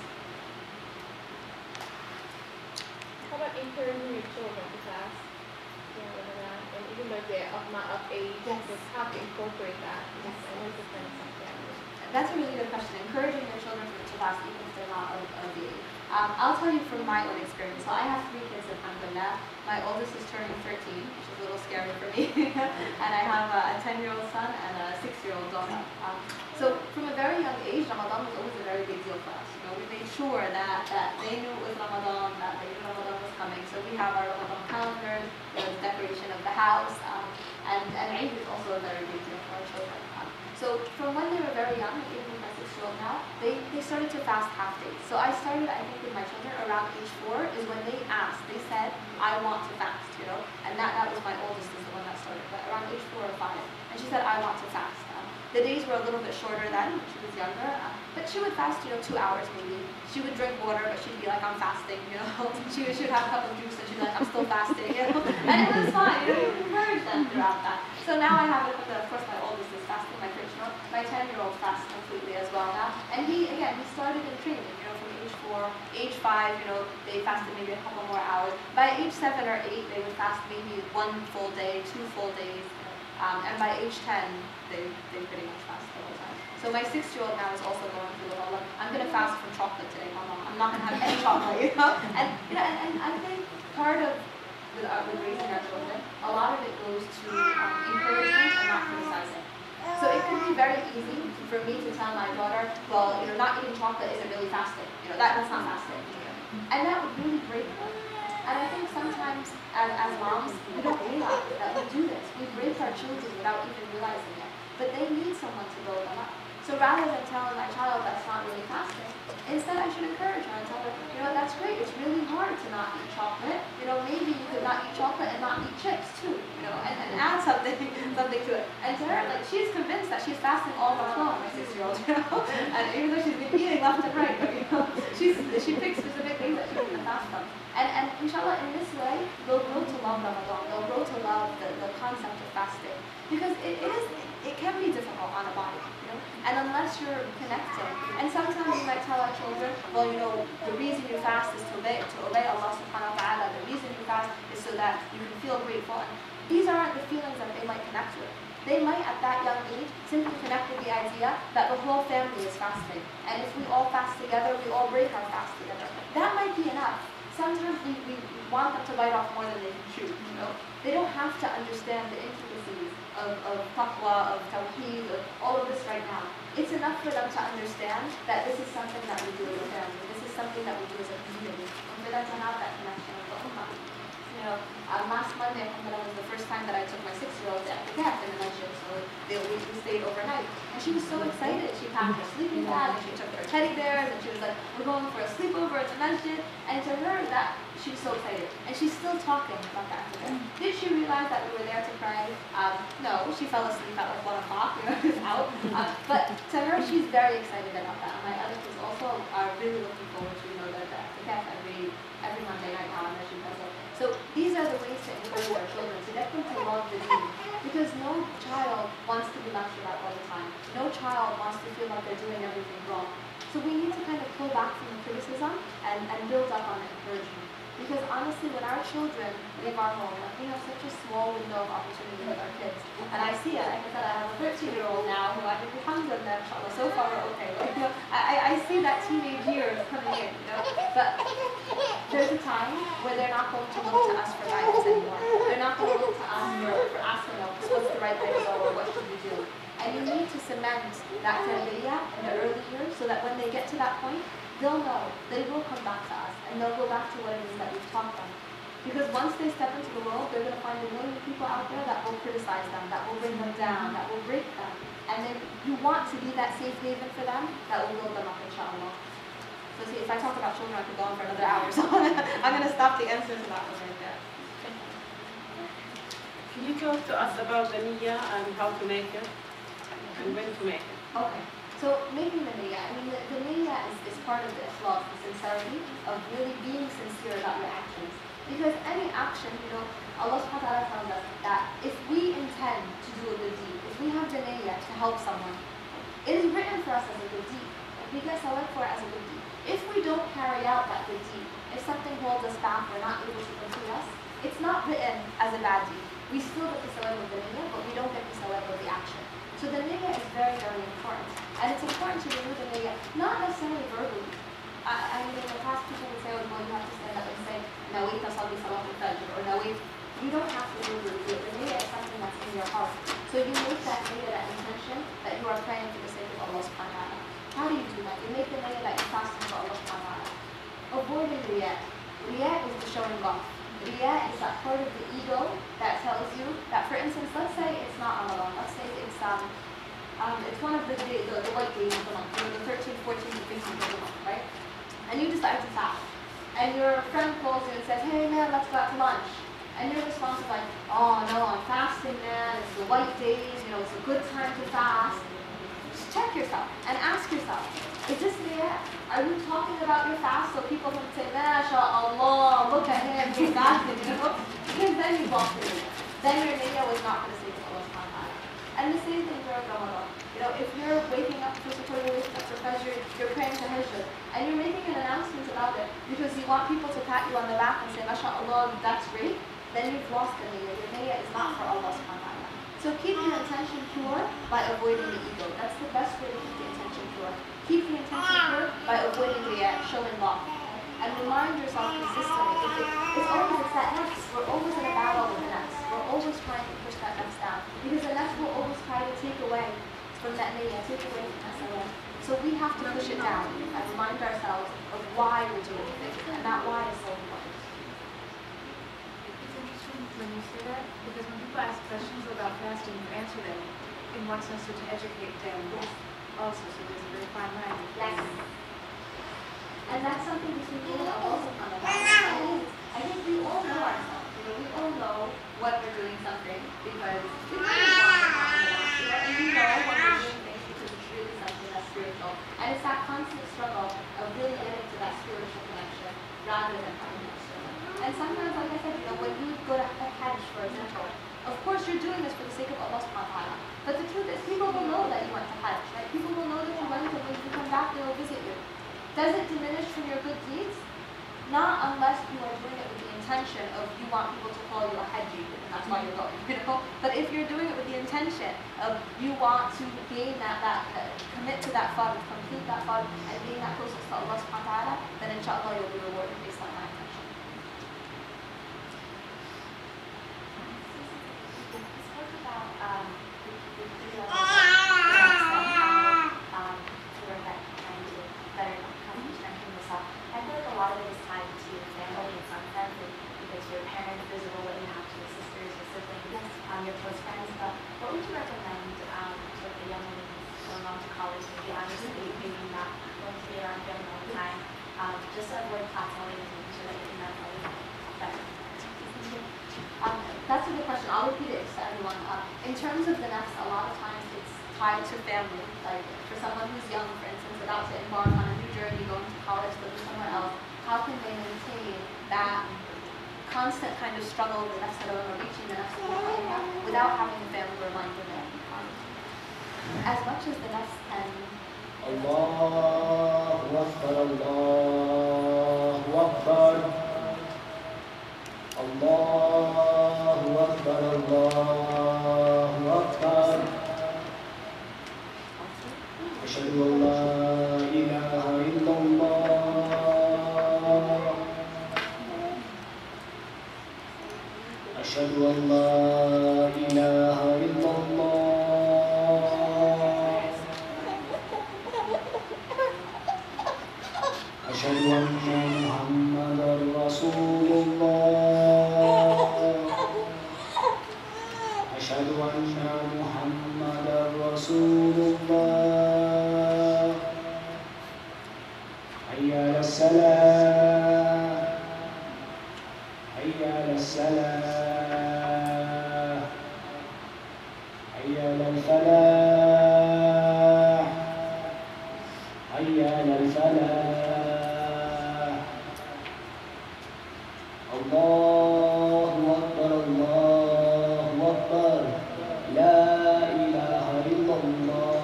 [SPEAKER 2] How about encouraging your children to fast? You know, and even though they're of not of age,
[SPEAKER 1] Yes.
[SPEAKER 2] just how to incorporate that. Yes. And what's the friends like that?
[SPEAKER 1] That's a really good question. Encouraging your children to fast even if they're not of, of the age. Um, I'll tell you from my own experience. So I have three kids, alhamdulillah. My oldest is turning thirteen, which is a little scary for me. And I have a ten-year-old son and a six-year-old daughter. Um, so from a very young age, Ramadan was always a very big deal for us. You know, we made sure that, that they knew it was Ramadan, that they knew Ramadan was coming. So we have our Ramadan calendars, the decoration of the house, um, and, and Eid is also a very big deal for our children. Um, so from when they were very young, even my six-year-old now, they, they started to fast half days. So I started, I think, with my children around age four is when they asked, they said, I want to fast, you know? And that, that was my oldest is the one that started, but around age four or five. And she said, I want to fast. Um, the days were a little bit shorter then, when she was younger, uh, but she would fast, you know, two hours maybe. She would drink water, but she'd be like, I'm fasting, you know? she, would, she would have a cup of juice and she'd be like, I'm still fasting, you know? And it was fine, you know, you encourage them throughout that. So now I have it, of course my oldest is fasting, my first-year-old, my ten-year-old fasts completely as well now. And he, again, he started in training, you know, from age four, age five, you know, they fasted maybe a couple more hours. By age seven or eight, they would fast maybe one full day, two full days. Um, and by age ten, they, they pretty much fast the whole time. So my six-year-old now is also going through the whole, like, I'm going to fast from chocolate today, Mama. I'm not going to have any chocolate, you know? And, you know, and, and I think part of with, uh, with raising our children, a lot of it goes to um, encouragement and not criticizing. So it could be very easy for me to tell my daughter, well, you know, not eating chocolate isn't really fasting. You know, that, that's not fasting. And that would really break them. And I think sometimes as, as moms, we don't realize that we do this. We break our children without even realizing it. But they need someone to build them up. So rather than telling my child that's not really fasting, instead I should encourage her and tell her, you know, that's great. It's really hard to not eat chocolate. You know, maybe you could not eat chocolate and not eat chips too. You know, and, and add something, something to it. And to her, like, she's convinced that she's fasting all month long, my six-year-old. You know, and even though she's been eating left and right, but you know, she's she picks specific things that she's going to fast from. can be difficult on a body, you know? And unless you're connected, and sometimes we might tell our children, well, you know, the reason you fast is to obey, to obey Allah subhanahu wa ta'ala, the reason you fast is so that you can feel grateful. And these aren't the feelings that they might connect with. They might, at that young age, simply connect with the idea that the whole family is fasting. And if we all fast together, we all break our fast together. That might be enough. Sometimes we, we want them to bite off more than they can chew, you know? They don't have to understand the intricacies of, of taqwa, of tawheed, of all of this right now. It's enough for them to understand that this is something that we do as a family. This is something that we do as a community. And for them to have that connection with the ummah. You know, um, last Monday, alhamdulillah, was the first time that I took my six-year-old to I'tikaf in the masjid, so they, we, we stayed overnight. And she was so excited. She packed her sleeping bag, and she took her teddy bears, and she was like, we're going for a sleepover at the masjid. And to her, that she was so excited. And she's still talking about that today. Did she realize that we were there to pray? Um, no, she fell asleep at like one o'clock, you know, she was out. Um, but to her, she's very excited about that. And my other kids also are really looking forward to, you know, the I'tikaf every, every Monday night now, and she does it. So these are the ways to encourage our children, to get them to love the deen. Because no child wants to be lectured at all the time. No child wants to feel like they're doing everything wrong. So we need to kind of pull back from the criticism and, and build up on the encouragement. Because honestly, when our children leave our home, like we have such a small window of opportunity with our kids. And I see it. Like I said, I have a thirteen-year-old now who I think alhamdulillah, inshallah, so far we're okay. Like, you know, I, I see that teenage years coming in, you know. But there's a time where they're not going to look to us for guidance anymore. They're not going to look to us for, for asking us what's the right way to go or what should we do. And you need to cement that tarbiyah in the early years so that when they get to that point, they'll know, they will come back to us, and they'll go back to what it is that we've taught them. Because once they step into the world, they're going to find a million people out there that will criticize them, that will bring them down, that will break them. And then you want to be that safe haven for them, that will build them up, inshallah. So see, if I talk about children, I could go on for another hour, so I'm going to stop the answer to that one right there.
[SPEAKER 6] Can you talk to us about the niyyah and how to make it, and when to make it?
[SPEAKER 1] Okay. So making the niyyah, I mean, the, the niyyah is, is part of the ikhlas, the sincerity of really being sincere about your actions. Because any action, you know, Allah subhanahu wa ta'ala tells us that if we intend to do a good deed, if we have the niyyah to help someone, it is written for us as a good deed. We get sawab for it as a good deed. If we don't carry out that good deed, if something holds us back, we're not able to complete us, it's not written as a bad deed. We still get the sawab of the niyyah, but we don't get the sawab of the action. So the niyyah is very, very important. And it's important to renew the niyyah, not necessarily verbally. I, I mean, in the past, people would say, oh, well, you have to stand up and say, nawayt asalli salat al-fajr, or nawayt. You don't have to verbally do it. The niyyah is something that's in your heart. So you make that niyyah, that intention, that you are praying for the sake of Allah subhanahu wa ta'ala. How do you do that? You make the niyyah that you're fasting for Allah subhanahu wa ta'ala. Avoiding riyah. Riyah is the showing off. Riyah is that part of the ego that tells you that, for instance, let's say it's not Ramadan. Let's say it's um, um it's one of the day, the, the white days of the month, you know, the thirteenth, fourteenth, and fifteenth of the month, right? And you decide to fast. And your friend calls you and says, hey man, let's go out to lunch. And your response is like, oh no, I'm fasting, man. It's the white days. You know, it's a good time to fast. Just check yourself and ask yourself, is this riyah? Are you talking about your fast so people can say, MashaAllah, look at him, he's fasting, you know? Because then you've lost your niyyah. Then your niyyah was not for the sake of Allah subhanahu wa ta'ala. And the same thing for Ramadan. You know, if you're waking up, first of all, you're waking up for Fajr, you're praying to Hajj, and you're making an announcement about it because you want people to pat you on the back and say, MashaAllah, that's great, then you've lost the niyyah. Your niyyah is not for Allah subhanahu wa ta'ala. So keep your intention pure by avoiding the ego. That's the best way to keep the intention pure. Keep the intention pure by avoiding the uh, showing off. And remind yourself consistently. If it, it's always it's that nafs. We're always in a battle with the nafs. We're always trying to push that nafs down. Because the nafs will always try to take away from that niyyah, take away from that salah. So we have to push it down and remind ourselves of why we're doing things. And that why is so important.
[SPEAKER 4] It's interesting when you say that, because when people ask questions about fasting, you answer them in one sense to educate them also, so there's a very fine line.
[SPEAKER 1] Yes. And that's something between you and Allah subhanahu wa ta'ala. I think we all know ourselves. You know, we all know what we're doing something because we really want to find it out. You know, and we know when we're doing things because it's really something that's spiritual. And it's that constant struggle of really getting to that spiritual connection rather than finding that struggle. And sometimes, like I said, you know, when you go to a Hajj, for example, of course you're doing this for the sake of Allah subhanahu wa ta'ala. But the truth is, people will know that you went to Hajj, right? People will know that you went, and when you come back, they will visit you. Does it diminish from your good deeds? Not unless you are doing it with the intention of you want people to call you a Hajji, and that's why you're going, you know? But if you're doing it with the intention of you want to gain that, that uh, commit to that fard, complete that fard, and gain that closeness to Allah subhanahu wa ta'ala, then inshallah you'll be rewarded based on that intention.
[SPEAKER 3] Spoke about um, the, the three levels of steps and how um, to work at trying to better come to strengthen yourself. I feel like a lot of it is tied to your family in some sense, and because your parents, there's a role that you have to your sisters, your siblings, um, your close friends. But what would you recommend um, to the young women going on to college, maybe honestly, maybe not going to be around family all the time, um, just to avoid plateauing and making sure that you're in that always better?
[SPEAKER 1] Um, that's a good question. I'll repeat it to everyone. Um, in terms of the nafs, a lot of times it's tied to family. Like for someone who's young, for instance, about to embark on a new journey, going to college, living somewhere else, how can they maintain that constant kind of struggle with nafs or reaching the nafs without having the family reminder them? Um, as much as the nafs can.
[SPEAKER 7] Allahu Akbar, Allahu Akbar. Allahu Akbar, Allahu Akbar. Ashhadu an la ilaha illallah. Ashhadu an la ilaha illallah. Ashhadu anna Muhammadan Rasulullah. Ashhadu anna Muhammadan Rasulullah. Hayya ala salah. Hayya ala salah. Hayya ala falah. Hayya ala falah. Allahu Akbar, Allahu Akbar. La ilaha illallah.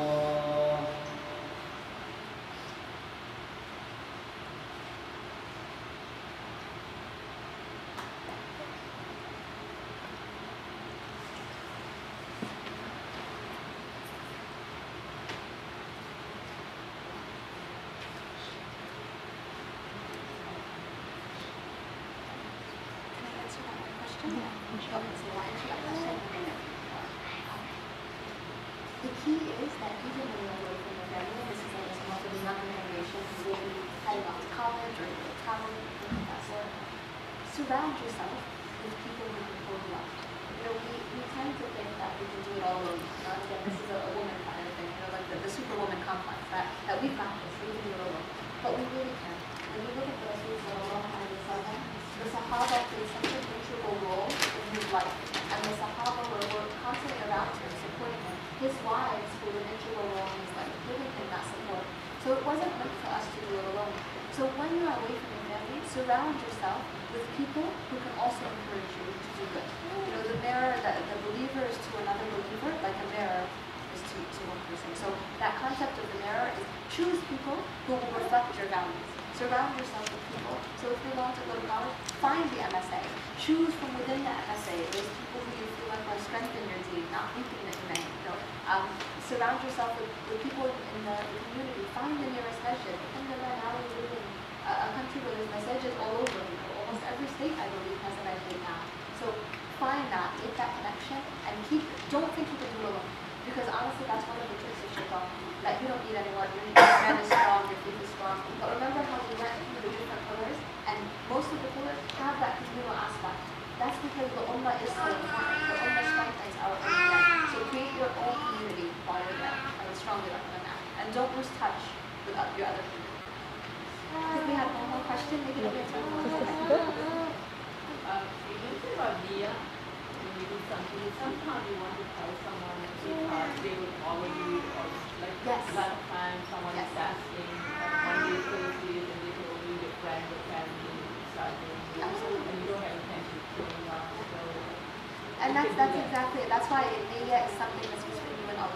[SPEAKER 1] The key is that even when you're away from your family, this is a most of the younger generation who will be heading off to college or traveling to a professor, surround yourself with people who can pull you up. You know, we, we tend to think that we can do it all alone. You know, again, this is a, a woman kind of thing, you know, like the, the superwoman complex that, that we practice, we can do it alone. But we really can. When you look at the Rasul sallallahu alayhi wa sallam, the Sahaba played such an integral role in his life. And the Sahaba were, were constantly around him, supporting him. His wives played an integral role in his life, giving him that support. So it wasn't meant for us to do it alone. So when you're away from your family, surround yourself with people who can also encourage you to do good. You know, the mirror, the, the believer is to another believer, like a mirror is to, to one person. So that concept of the mirror is choose people who will reflect your values. Surround yourself with people. So if you want to go to college, find the M S A. Choose from within the M S A those people who you feel like will strengthen your team, not weaken it. You know, um, surround yourself with, with people in the, the community. Find the nearest masjid. Alhamdulillah, now we live in a, a country where there's masjids all over. You know, almost every state, I believe, has a masjid now. So find that, make that connection, and keep. Don't think you can do it alone, because honestly, that's one of the tricks of shaitan. That you don't need anyone. Your man is strong, your faith is strong. But remember how we went through the different pillars, and most of the pillars have that communal aspect. That's because the ummah is so important. The ummah strengthens our ummah. So create your own community while you're there. I would strongly recommend that. And don't lose touch with your other community. I think we have one more question. Maybe we'll get to one more.
[SPEAKER 5] Uh, you mentioned about Nia, when you do something, sometimes you want to tell someone because they will follow you, or like
[SPEAKER 1] Yes.
[SPEAKER 5] a lot of times someone
[SPEAKER 1] Yes.
[SPEAKER 5] is asking, one day Thursdays, and they told you your friend or family starting, and you don't have intention of going on, so.
[SPEAKER 1] And that's, that's exactly it. That's why Niyya is something that's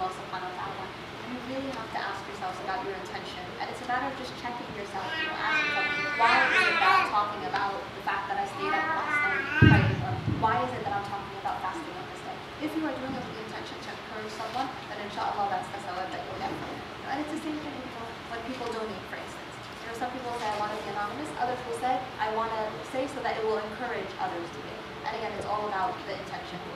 [SPEAKER 1] Allah subhanahu wa ta'ala, you really have to ask yourselves about your intention. And it's a matter of just checking yourself, you know, ask yourself, why is it that I'm talking about the fact that I stayed up last night praying, or why is it that I'm talking about fasting on this day? If you are doing it with the intention to encourage someone, then inshallah that's the sawab that you'll get from it. You know, and it's the same thing, you know, when people donate, for instance. You know, some people say, I want to be anonymous. Others will say, I want to say so that it will encourage others to give. And again, it's all about the intention.